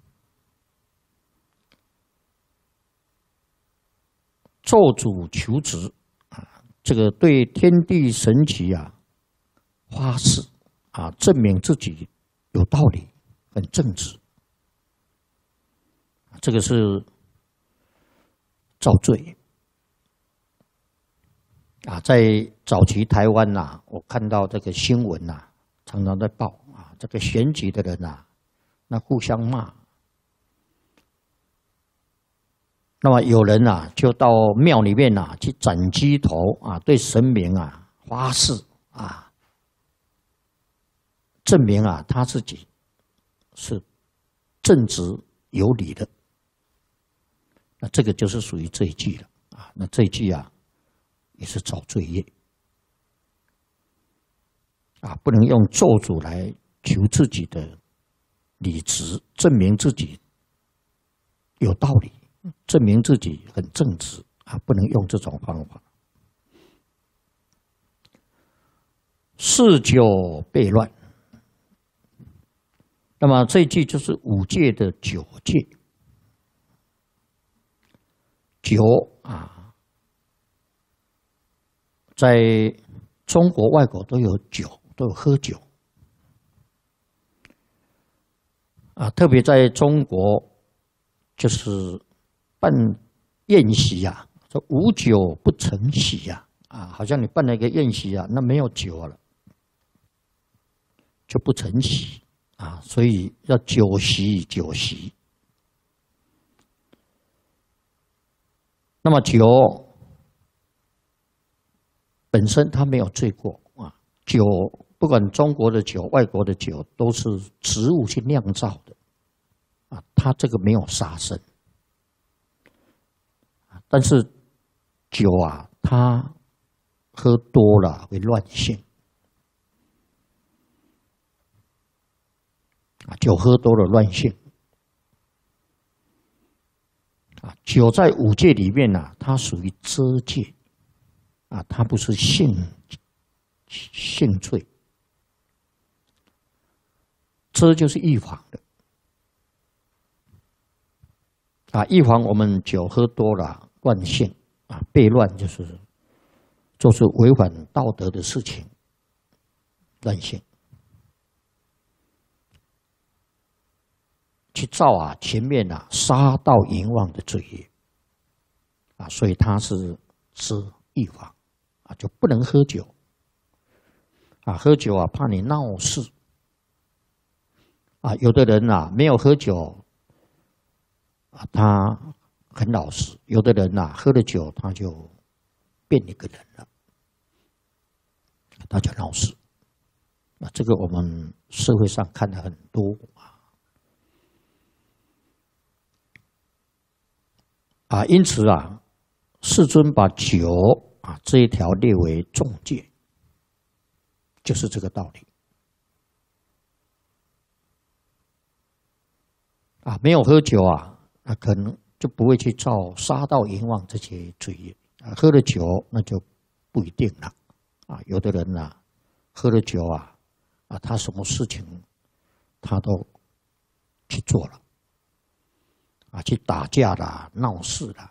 Speaker 1: 咒诅求子这个对天地神祇发誓证明自己有道理，很正直，这个是造罪在早期台湾我看到这个新闻常常在报这个选举的人那互相骂。那么有人就到庙里面去斩鸡头对神明发誓证明他自己是正直有理的。那这个就是属于这一句了那这一句也是造罪业不能用咒诅来求自己的理直，证明自己有道理，证明自己很正直不能用这种方法。嗜酒悖乱，那么这一句就是五戒的酒戒酒啊，在中国、外国都有酒，都有喝酒啊。特别在中国，就是办宴席啊，说无酒不成席呀啊，好像你办了一个宴席啊，那没有酒了，就不成席啊，所以要酒席酒席。那么酒本身它没有罪过啊，酒不管中国的酒、外国的酒，都是植物去酿造的啊，它这个没有杀生。但是酒啊，它喝多了会乱性啊，酒喝多了乱性啊。酒在五戒里面呢、啊，它属于遮戒啊，它不是性罪，遮就是预防的啊，预防我们酒喝多了乱性啊，悖乱就是做出违反道德的事情，乱性去造啊前面啊杀盗淫妄的罪业啊，所以它是预防啊，就不能喝酒啊，喝酒啊怕你闹事啊，有的人啊没有喝酒啊，他很老实；有的人呐、喝了酒他就变一个人了，他就闹事。啊，这个我们社会上看的很多啊，因此啊，世尊把酒啊这一条列为重戒，就是这个道理。啊，没有喝酒啊，那可能就不会去造杀盗淫妄这些罪业啊。喝了酒那就不一定了啊。有的人啊，喝了酒啊，他什么事情他都去做了啊，去打架啦、闹事啦。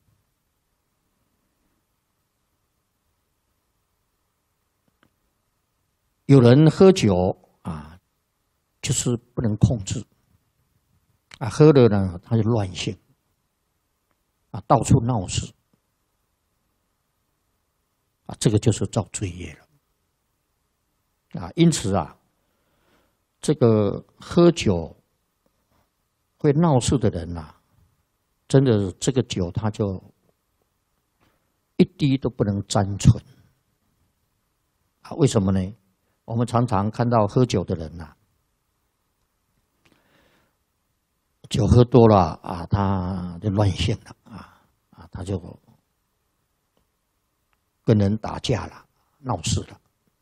Speaker 1: 有人喝酒啊，就是不能控制啊，喝了呢他就乱性啊，到处闹事啊，这个就是造罪业了啊。因此啊，这个喝酒会闹事的人呐，真的这个酒他就一滴都不能沾唇啊。为什么呢？我们常常看到喝酒的人呐，酒喝多了啊，他就乱性了啊，他就跟人打架了，闹事了。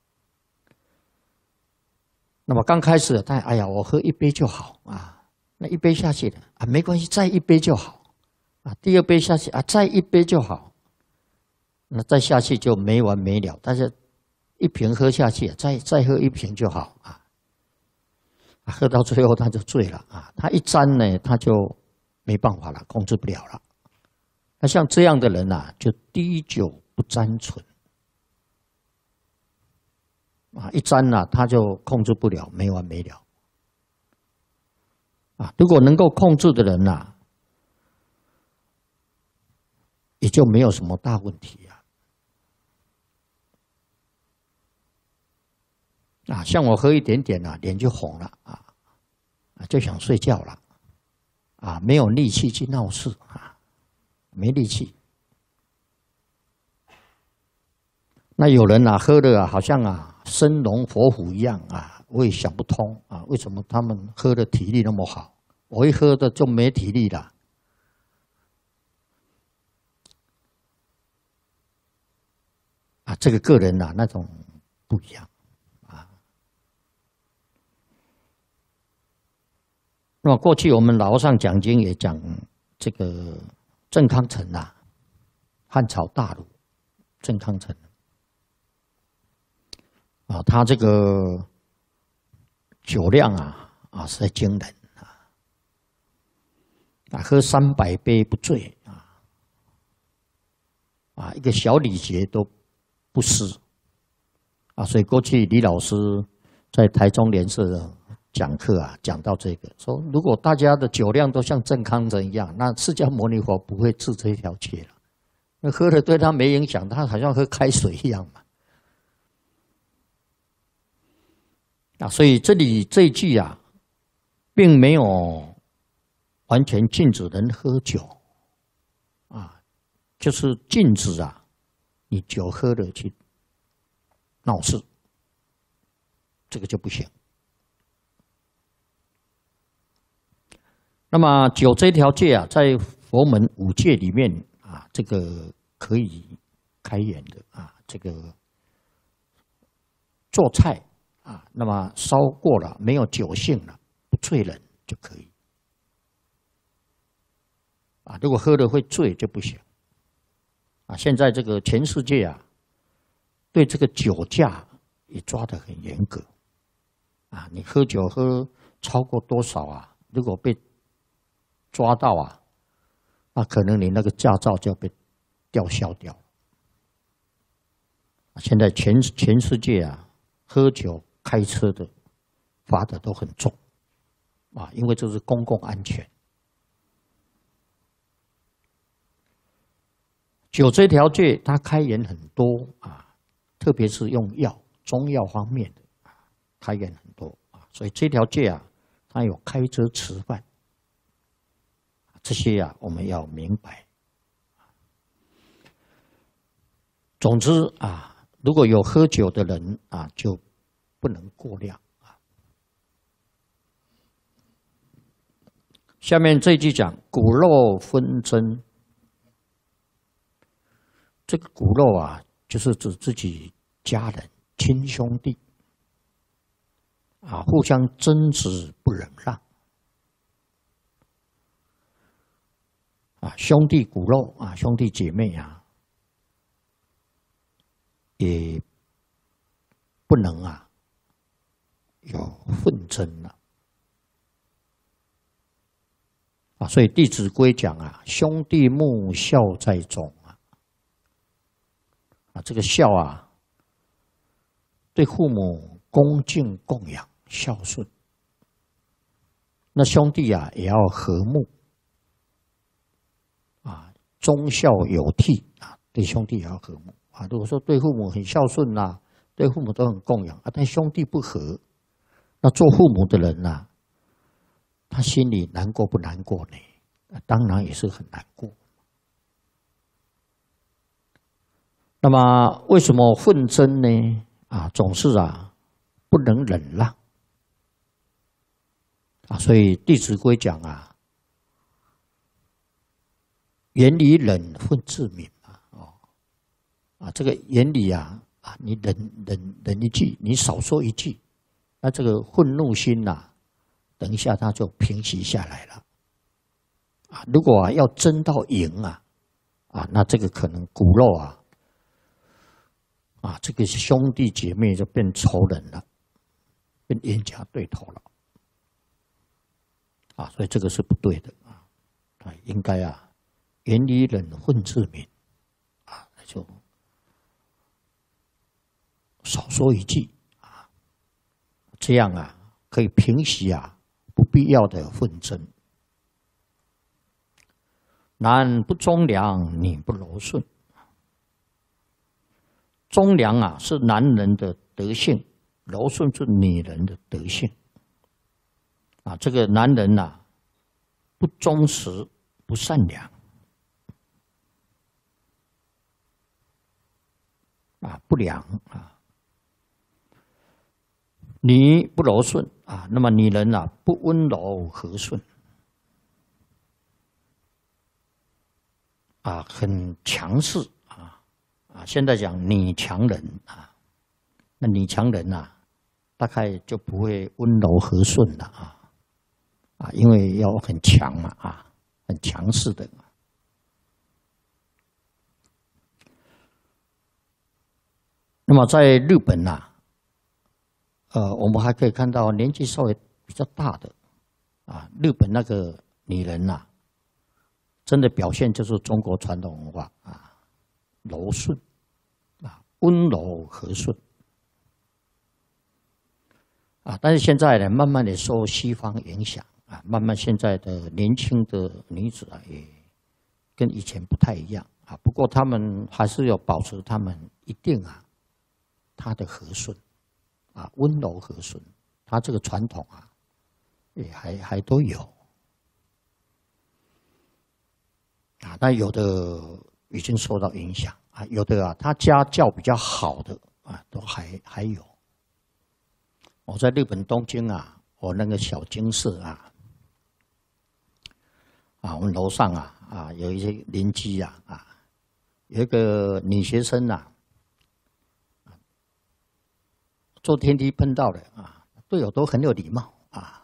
Speaker 1: 那么刚开始他哎呀，我喝一杯就好啊，那一杯下去了啊，没关系，再一杯就好啊，第二杯下去啊，再一杯就好，那再下去就没完没了。但是一瓶喝下去，再喝一瓶就好啊。喝到最后他就醉了啊，他一沾呢，他就没办法了，控制不了了。那像这样的人啊，就滴酒不沾唇啊，一沾呢，他就控制不了，没完没了啊。如果能够控制的人呐，也就没有什么大问题啊，像我喝一点点啊，脸就红了啊，就想睡觉了啊，没有力气去闹事啊，没力气。那有人啊，喝的啊，好像啊，生龙活虎一样啊，我也想不通啊，为什么他们喝的体力那么好，我一喝的就没体力了。啊，这个个人啊，那种不一样啊。那么过去我们老和尚讲经也讲这个郑康成啊，汉朝大儒郑康成啊，他这个酒量啊实在惊人啊，喝300杯不醉啊。 啊，一个小礼节都不失啊。所以过去李老师在台中联社讲课啊，讲到这个，说如果大家的酒量都像郑康人一样，那释迦牟尼佛不会治这一条戒了。那喝了对他没影响，他好像喝开水一样嘛。啊，所以这里这一句啊，并没有完全禁止人喝酒，啊，就是禁止啊，你酒喝了去闹事，这个就不行。那么酒这条戒啊，在佛门五戒里面啊，这个可以开眼的啊，这个做菜。啊，那么烧过了没有酒性了，不醉人就可以。啊，如果喝了会醉就不行。啊，现在这个全世界啊，对这个酒驾也抓得很严格。啊，你喝酒喝超过多少啊？如果被抓到啊，那可能你那个驾照就要被吊销掉。现在全世界啊，喝酒开车的罚的都很重，啊，因为这是公共安全。酒这条戒它开源很多啊，特别是用药、中药方面的开源很多啊，所以这条戒啊，它有开车吃饭，这些啊我们要明白。总之啊，如果有喝酒的人啊，就不能过量啊。下面这句讲骨肉纷争，这个骨肉啊，就是指自己家人、亲兄弟啊，互相争执不忍让啊，兄弟骨肉啊，兄弟姐妹啊，也不能啊。有纷争了啊，所以《弟子规》讲啊，兄弟睦，孝在中啊，这个孝啊，对父母恭敬供养、孝顺。那兄弟啊，也要和睦啊，忠孝有悌啊，对兄弟也要和睦啊。如果说对父母很孝顺呐，对父母都很供养啊，但兄弟不和。那做父母的人呐，他心里难过不难过呢？当然也是很难过。那么为什么纷争呢？啊，总是啊不能忍让啊，所以《弟子规》讲啊，严以忍，分自泯啊，这个严理啊，你忍一句，你少说一句。那这个愤怒心呐，等一下它就平息下来了。啊，如果要争到赢啊，那这个可能骨肉这个兄弟姐妹就变仇人了，变冤家对头了。啊，所以这个是不对的啊，应该严以忍，分自泯啊，就少说一句。这样可以平息不必要的纷争。男不忠良，女不柔顺。忠良是男人的德性，柔顺是女人的德性。这个男人不忠实，不善良，不良女不柔顺那么女人不温柔和顺很强势现在讲女强人那女强人大概就不会温柔和顺了因为要很强嘛很强势的。那么在日本我们还可以看到年纪稍微比较大的日本那个女人真的表现就是中国传统文化柔顺啊，温柔和顺啊。但是现在呢，慢慢的受西方影响啊，慢慢现在的年轻的女子啊，也跟以前不太一样啊。不过她们还是要保持她们一定啊，她的和顺啊，温柔和顺，她这个传统啊，也还都有啊。但有的已经受到影响啊，有的啊，他家教比较好的啊，都还有。我在日本东京啊，我那个小津社啊，我们楼上有一些邻居有一个女学生坐电梯碰到了队友都很有礼貌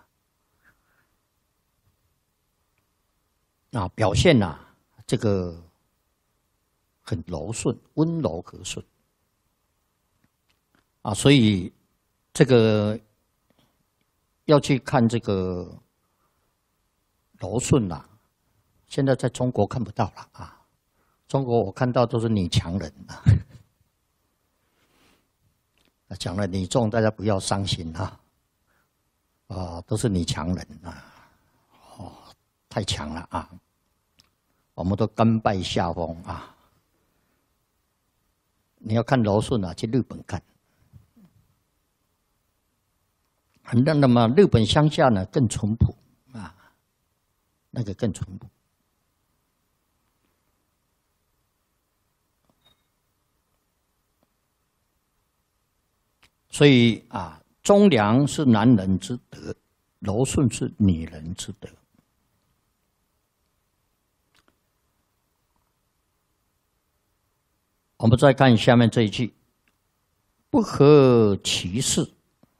Speaker 1: 表现这个很柔顺，温柔和顺所以这个要去看这个柔顺现在在中国看不到了中国我看到都是女强人讲了女众，大家不要伤心都是女强人太强了我们都甘拜下风你要看柔顺去日本看。那么日本乡下呢更淳朴那个更淳朴。所以忠良是男人之德，柔顺是女人之德。我们再看下面这一句：不合其事，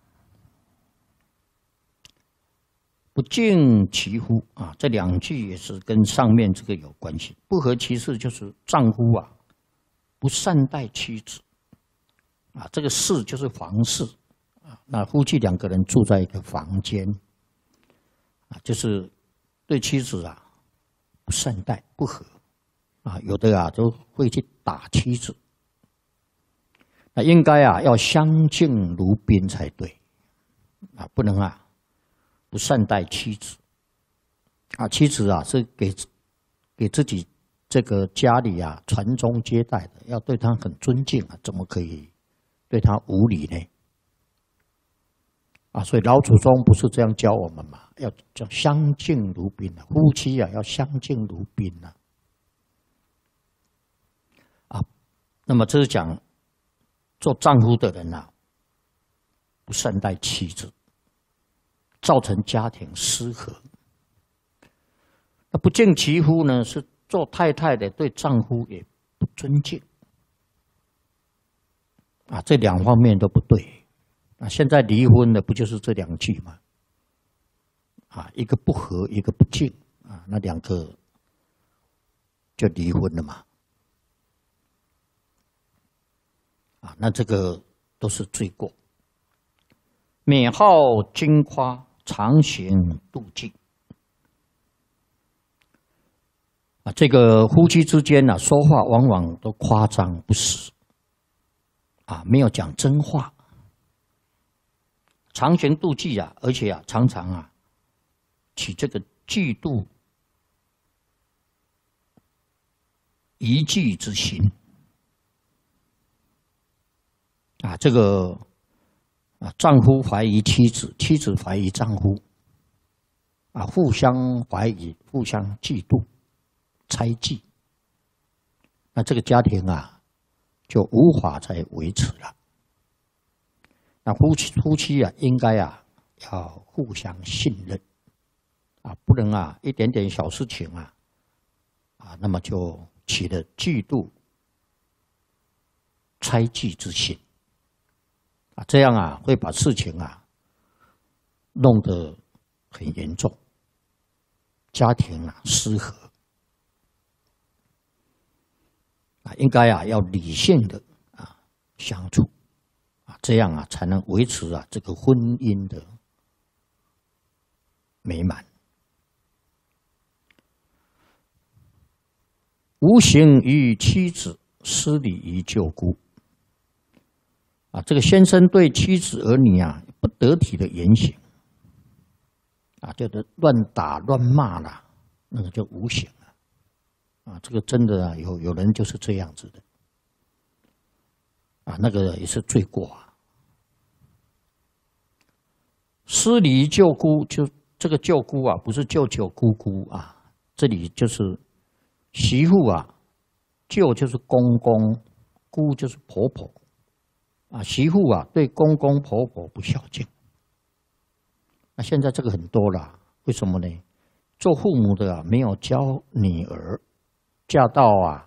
Speaker 1: 不敬其夫这两句也是跟上面这个有关系。不合其事就是丈夫不善待妻子这个事就是房事那夫妻两个人住在一个房间就是对妻子不善待，不和有的都会去打妻子。那应该要相敬如宾才对不能不善待妻子妻子是给自己这个家里传宗接代的，要对她很尊敬怎么可以对她无礼呢？所以老祖宗不是这样教我们嘛？要叫相敬如宾夫妻要相敬如宾那么这是讲做丈夫的人不善待妻子，造成家庭失和。那不敬其夫呢，是做太太的对丈夫也不尊敬这两方面都不对现在离婚的不就是这两句吗？一个不和，一个不敬那两个就离婚了嘛那这个都是罪过。美好矜夸，常行妒忌这个夫妻之间说话往往都夸张不实没有讲真话，常行妒忌而且常常起这个嫉妒疑忌之心这个丈夫怀疑妻子，妻子怀疑丈夫互相怀疑，互相嫉妒猜忌，那这个家庭就无法再维持了。那夫妻应该要互相信任不能一点点小事情那么就起了嫉妒猜忌之心这样会把事情弄得很严重，家庭失和应该要理性的相处这样才能维持这个婚姻的美满。无形于妻子， 失礼于舅姑。啊，这个先生对妻子儿女啊不得体的言行，啊，就是乱打乱骂啦，那个就无形了。啊，这个真的啊，有人就是这样子的。啊，那个也是罪过啊。失礼舅姑，就这个舅姑啊，不是舅舅姑姑啊，这里就是媳妇啊，舅就是公公，姑就是婆婆，啊，媳妇啊对公公婆婆不孝敬。那现在这个很多了，为什么呢？做父母的啊，没有教女儿嫁到啊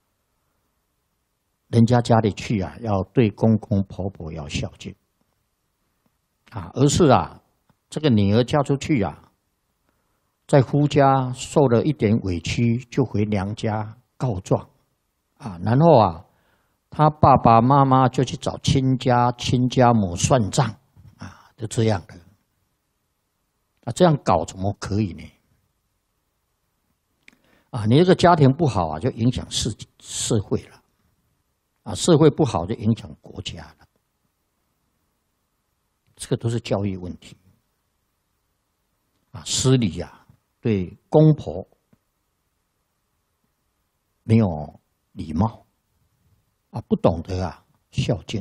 Speaker 1: 人家家里去啊，要对公公婆婆要孝敬。啊，而是啊，这个女儿嫁出去啊，在夫家受了一点委屈，就回娘家告状，啊，然后啊，他爸爸妈妈就去找亲家母算账，啊，就这样的。啊，这样搞怎么可以呢？啊，你这个家庭不好啊，就影响社会了，啊，社会不好就影响国家了。这个都是教育问题啊，失礼啊，对公婆没有礼貌啊，不懂得啊孝敬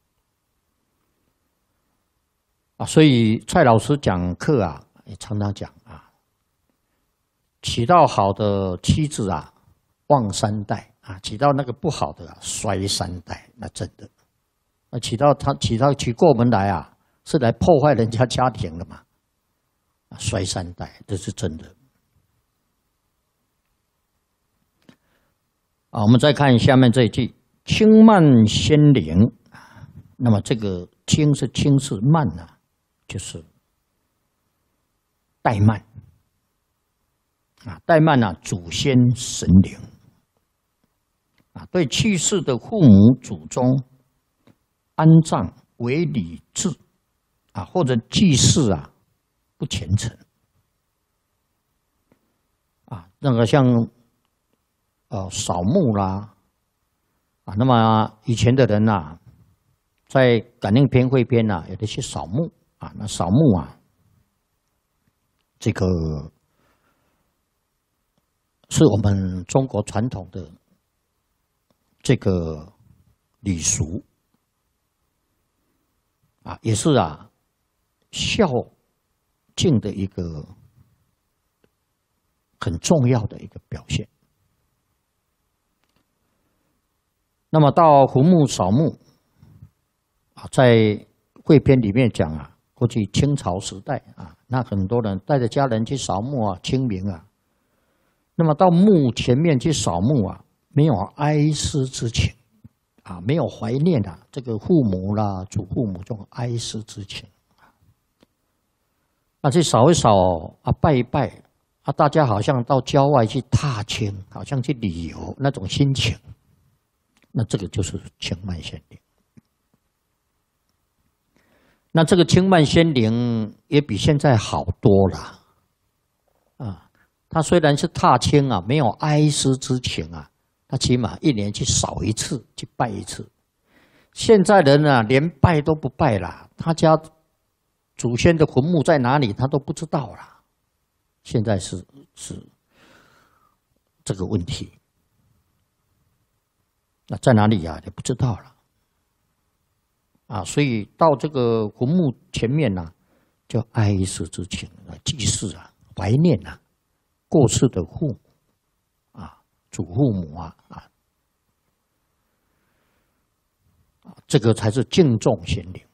Speaker 1: 啊，所以蔡老师讲课啊，也常常讲啊，娶到好的妻子啊，旺三代啊，娶到那个不好的啊，衰三代，那真的，那娶过门来啊。是来破坏人家家庭的嘛？衰三代，这是真的。啊，我们再看下面这一句：轻慢先灵。那么这个轻是轻视，慢呢，就是怠慢。啊，怠慢呢，祖先神灵。啊，对去世的父母祖宗安葬为礼制。啊，或者祭祀啊，不虔诚啊，那个像扫墓啦啊，那么以前的人呐，在感应篇汇编呐，有的去扫墓啊，那扫墓啊，这个是我们中国传统的这个礼俗啊，也是啊。孝敬的一个很重要的一个表现。那么到坟墓扫墓啊，在汇编里面讲啊，过去清朝时代啊，那很多人带着家人去扫墓啊，清明啊，那么到墓前面去扫墓啊，没有哀思之情啊，没有怀念啊这个父母啦、祖父母这种哀思之情。啊，去扫一扫啊，拜一拜啊，大家好像到郊外去踏青，好像去旅游那种心情，那这个就是轻慢先灵。那这个轻慢先灵也比现在好多了啊。他虽然是踏青啊，没有哀思之情啊，他起码一年去扫一次，去拜一次。现在人啊，连拜都不拜了，他家祖先的坟墓在哪里，他都不知道了。现在是这个问题，那在哪里呀？也不知道了。啊，所以到这个坟墓前面呢，就哀思之情啊，祭祀啊，怀念啊，过世的父母啊，祖父母啊，这个才是敬重先灵。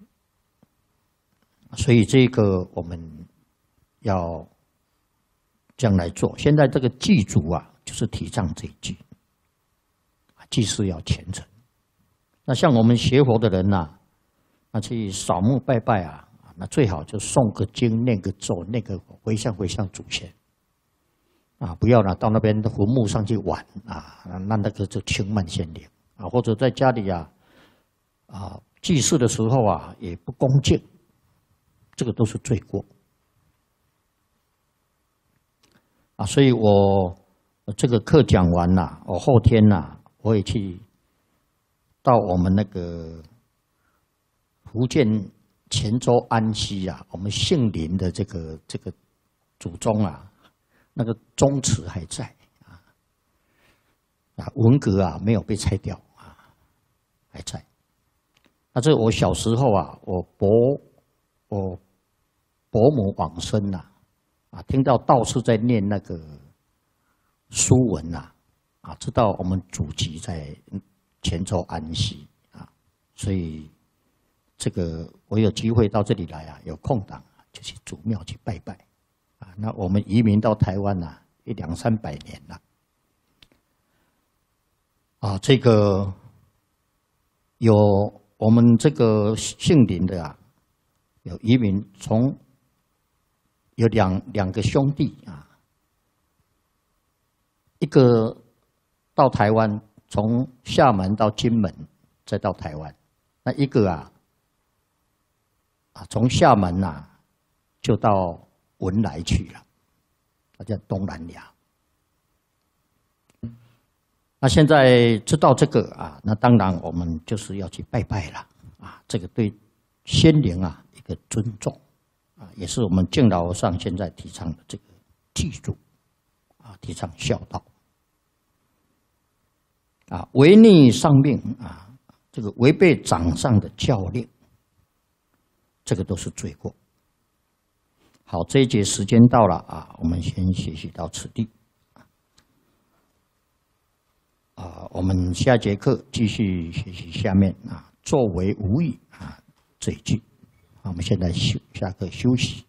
Speaker 1: 所以这个我们要这样来做。现在这个祭祖啊，就是提倡这一句，祭祀要虔诚。那像我们学佛的人呐，那去扫墓拜拜啊，那最好就诵个经、念个咒、念个回向祖先啊，不要呢到那边的坟墓上去玩啊，那个就轻慢先灵啊，或者在家里啊祭祀的时候啊也不恭敬。这个都是罪过啊，所以我这个课讲完了，我后天我也去到我们那个福建泉州安溪啊，我们姓林的这个祖宗啊，那个宗祠还在啊，文革啊没有被拆掉啊，还在。那这我小时候啊，我伯母往生呐，听到道士在念那个书文呐，知道我们祖籍在泉州安溪啊，所以这个我有机会到这里来啊，有空档就去祖庙去拜拜啊。那我们移民到台湾呐，200-300年了啊，这个有我们这个姓林的啊，有移民有两个兄弟啊，一个到台湾，从厦门到金门，再到台湾；那一个从厦门就到文莱去了，那叫东南亚。那现在知道这个那当然我们就是要去拜拜了这个对先灵一个尊重也是我们敬老和尚现在提倡的这个记住提倡孝道违逆上命这个违背长上的教令，这个都是罪过。好，这一节时间到了我们先学习到此地我们下节课继续学习下面作为无益这一句。我们现在下课休息。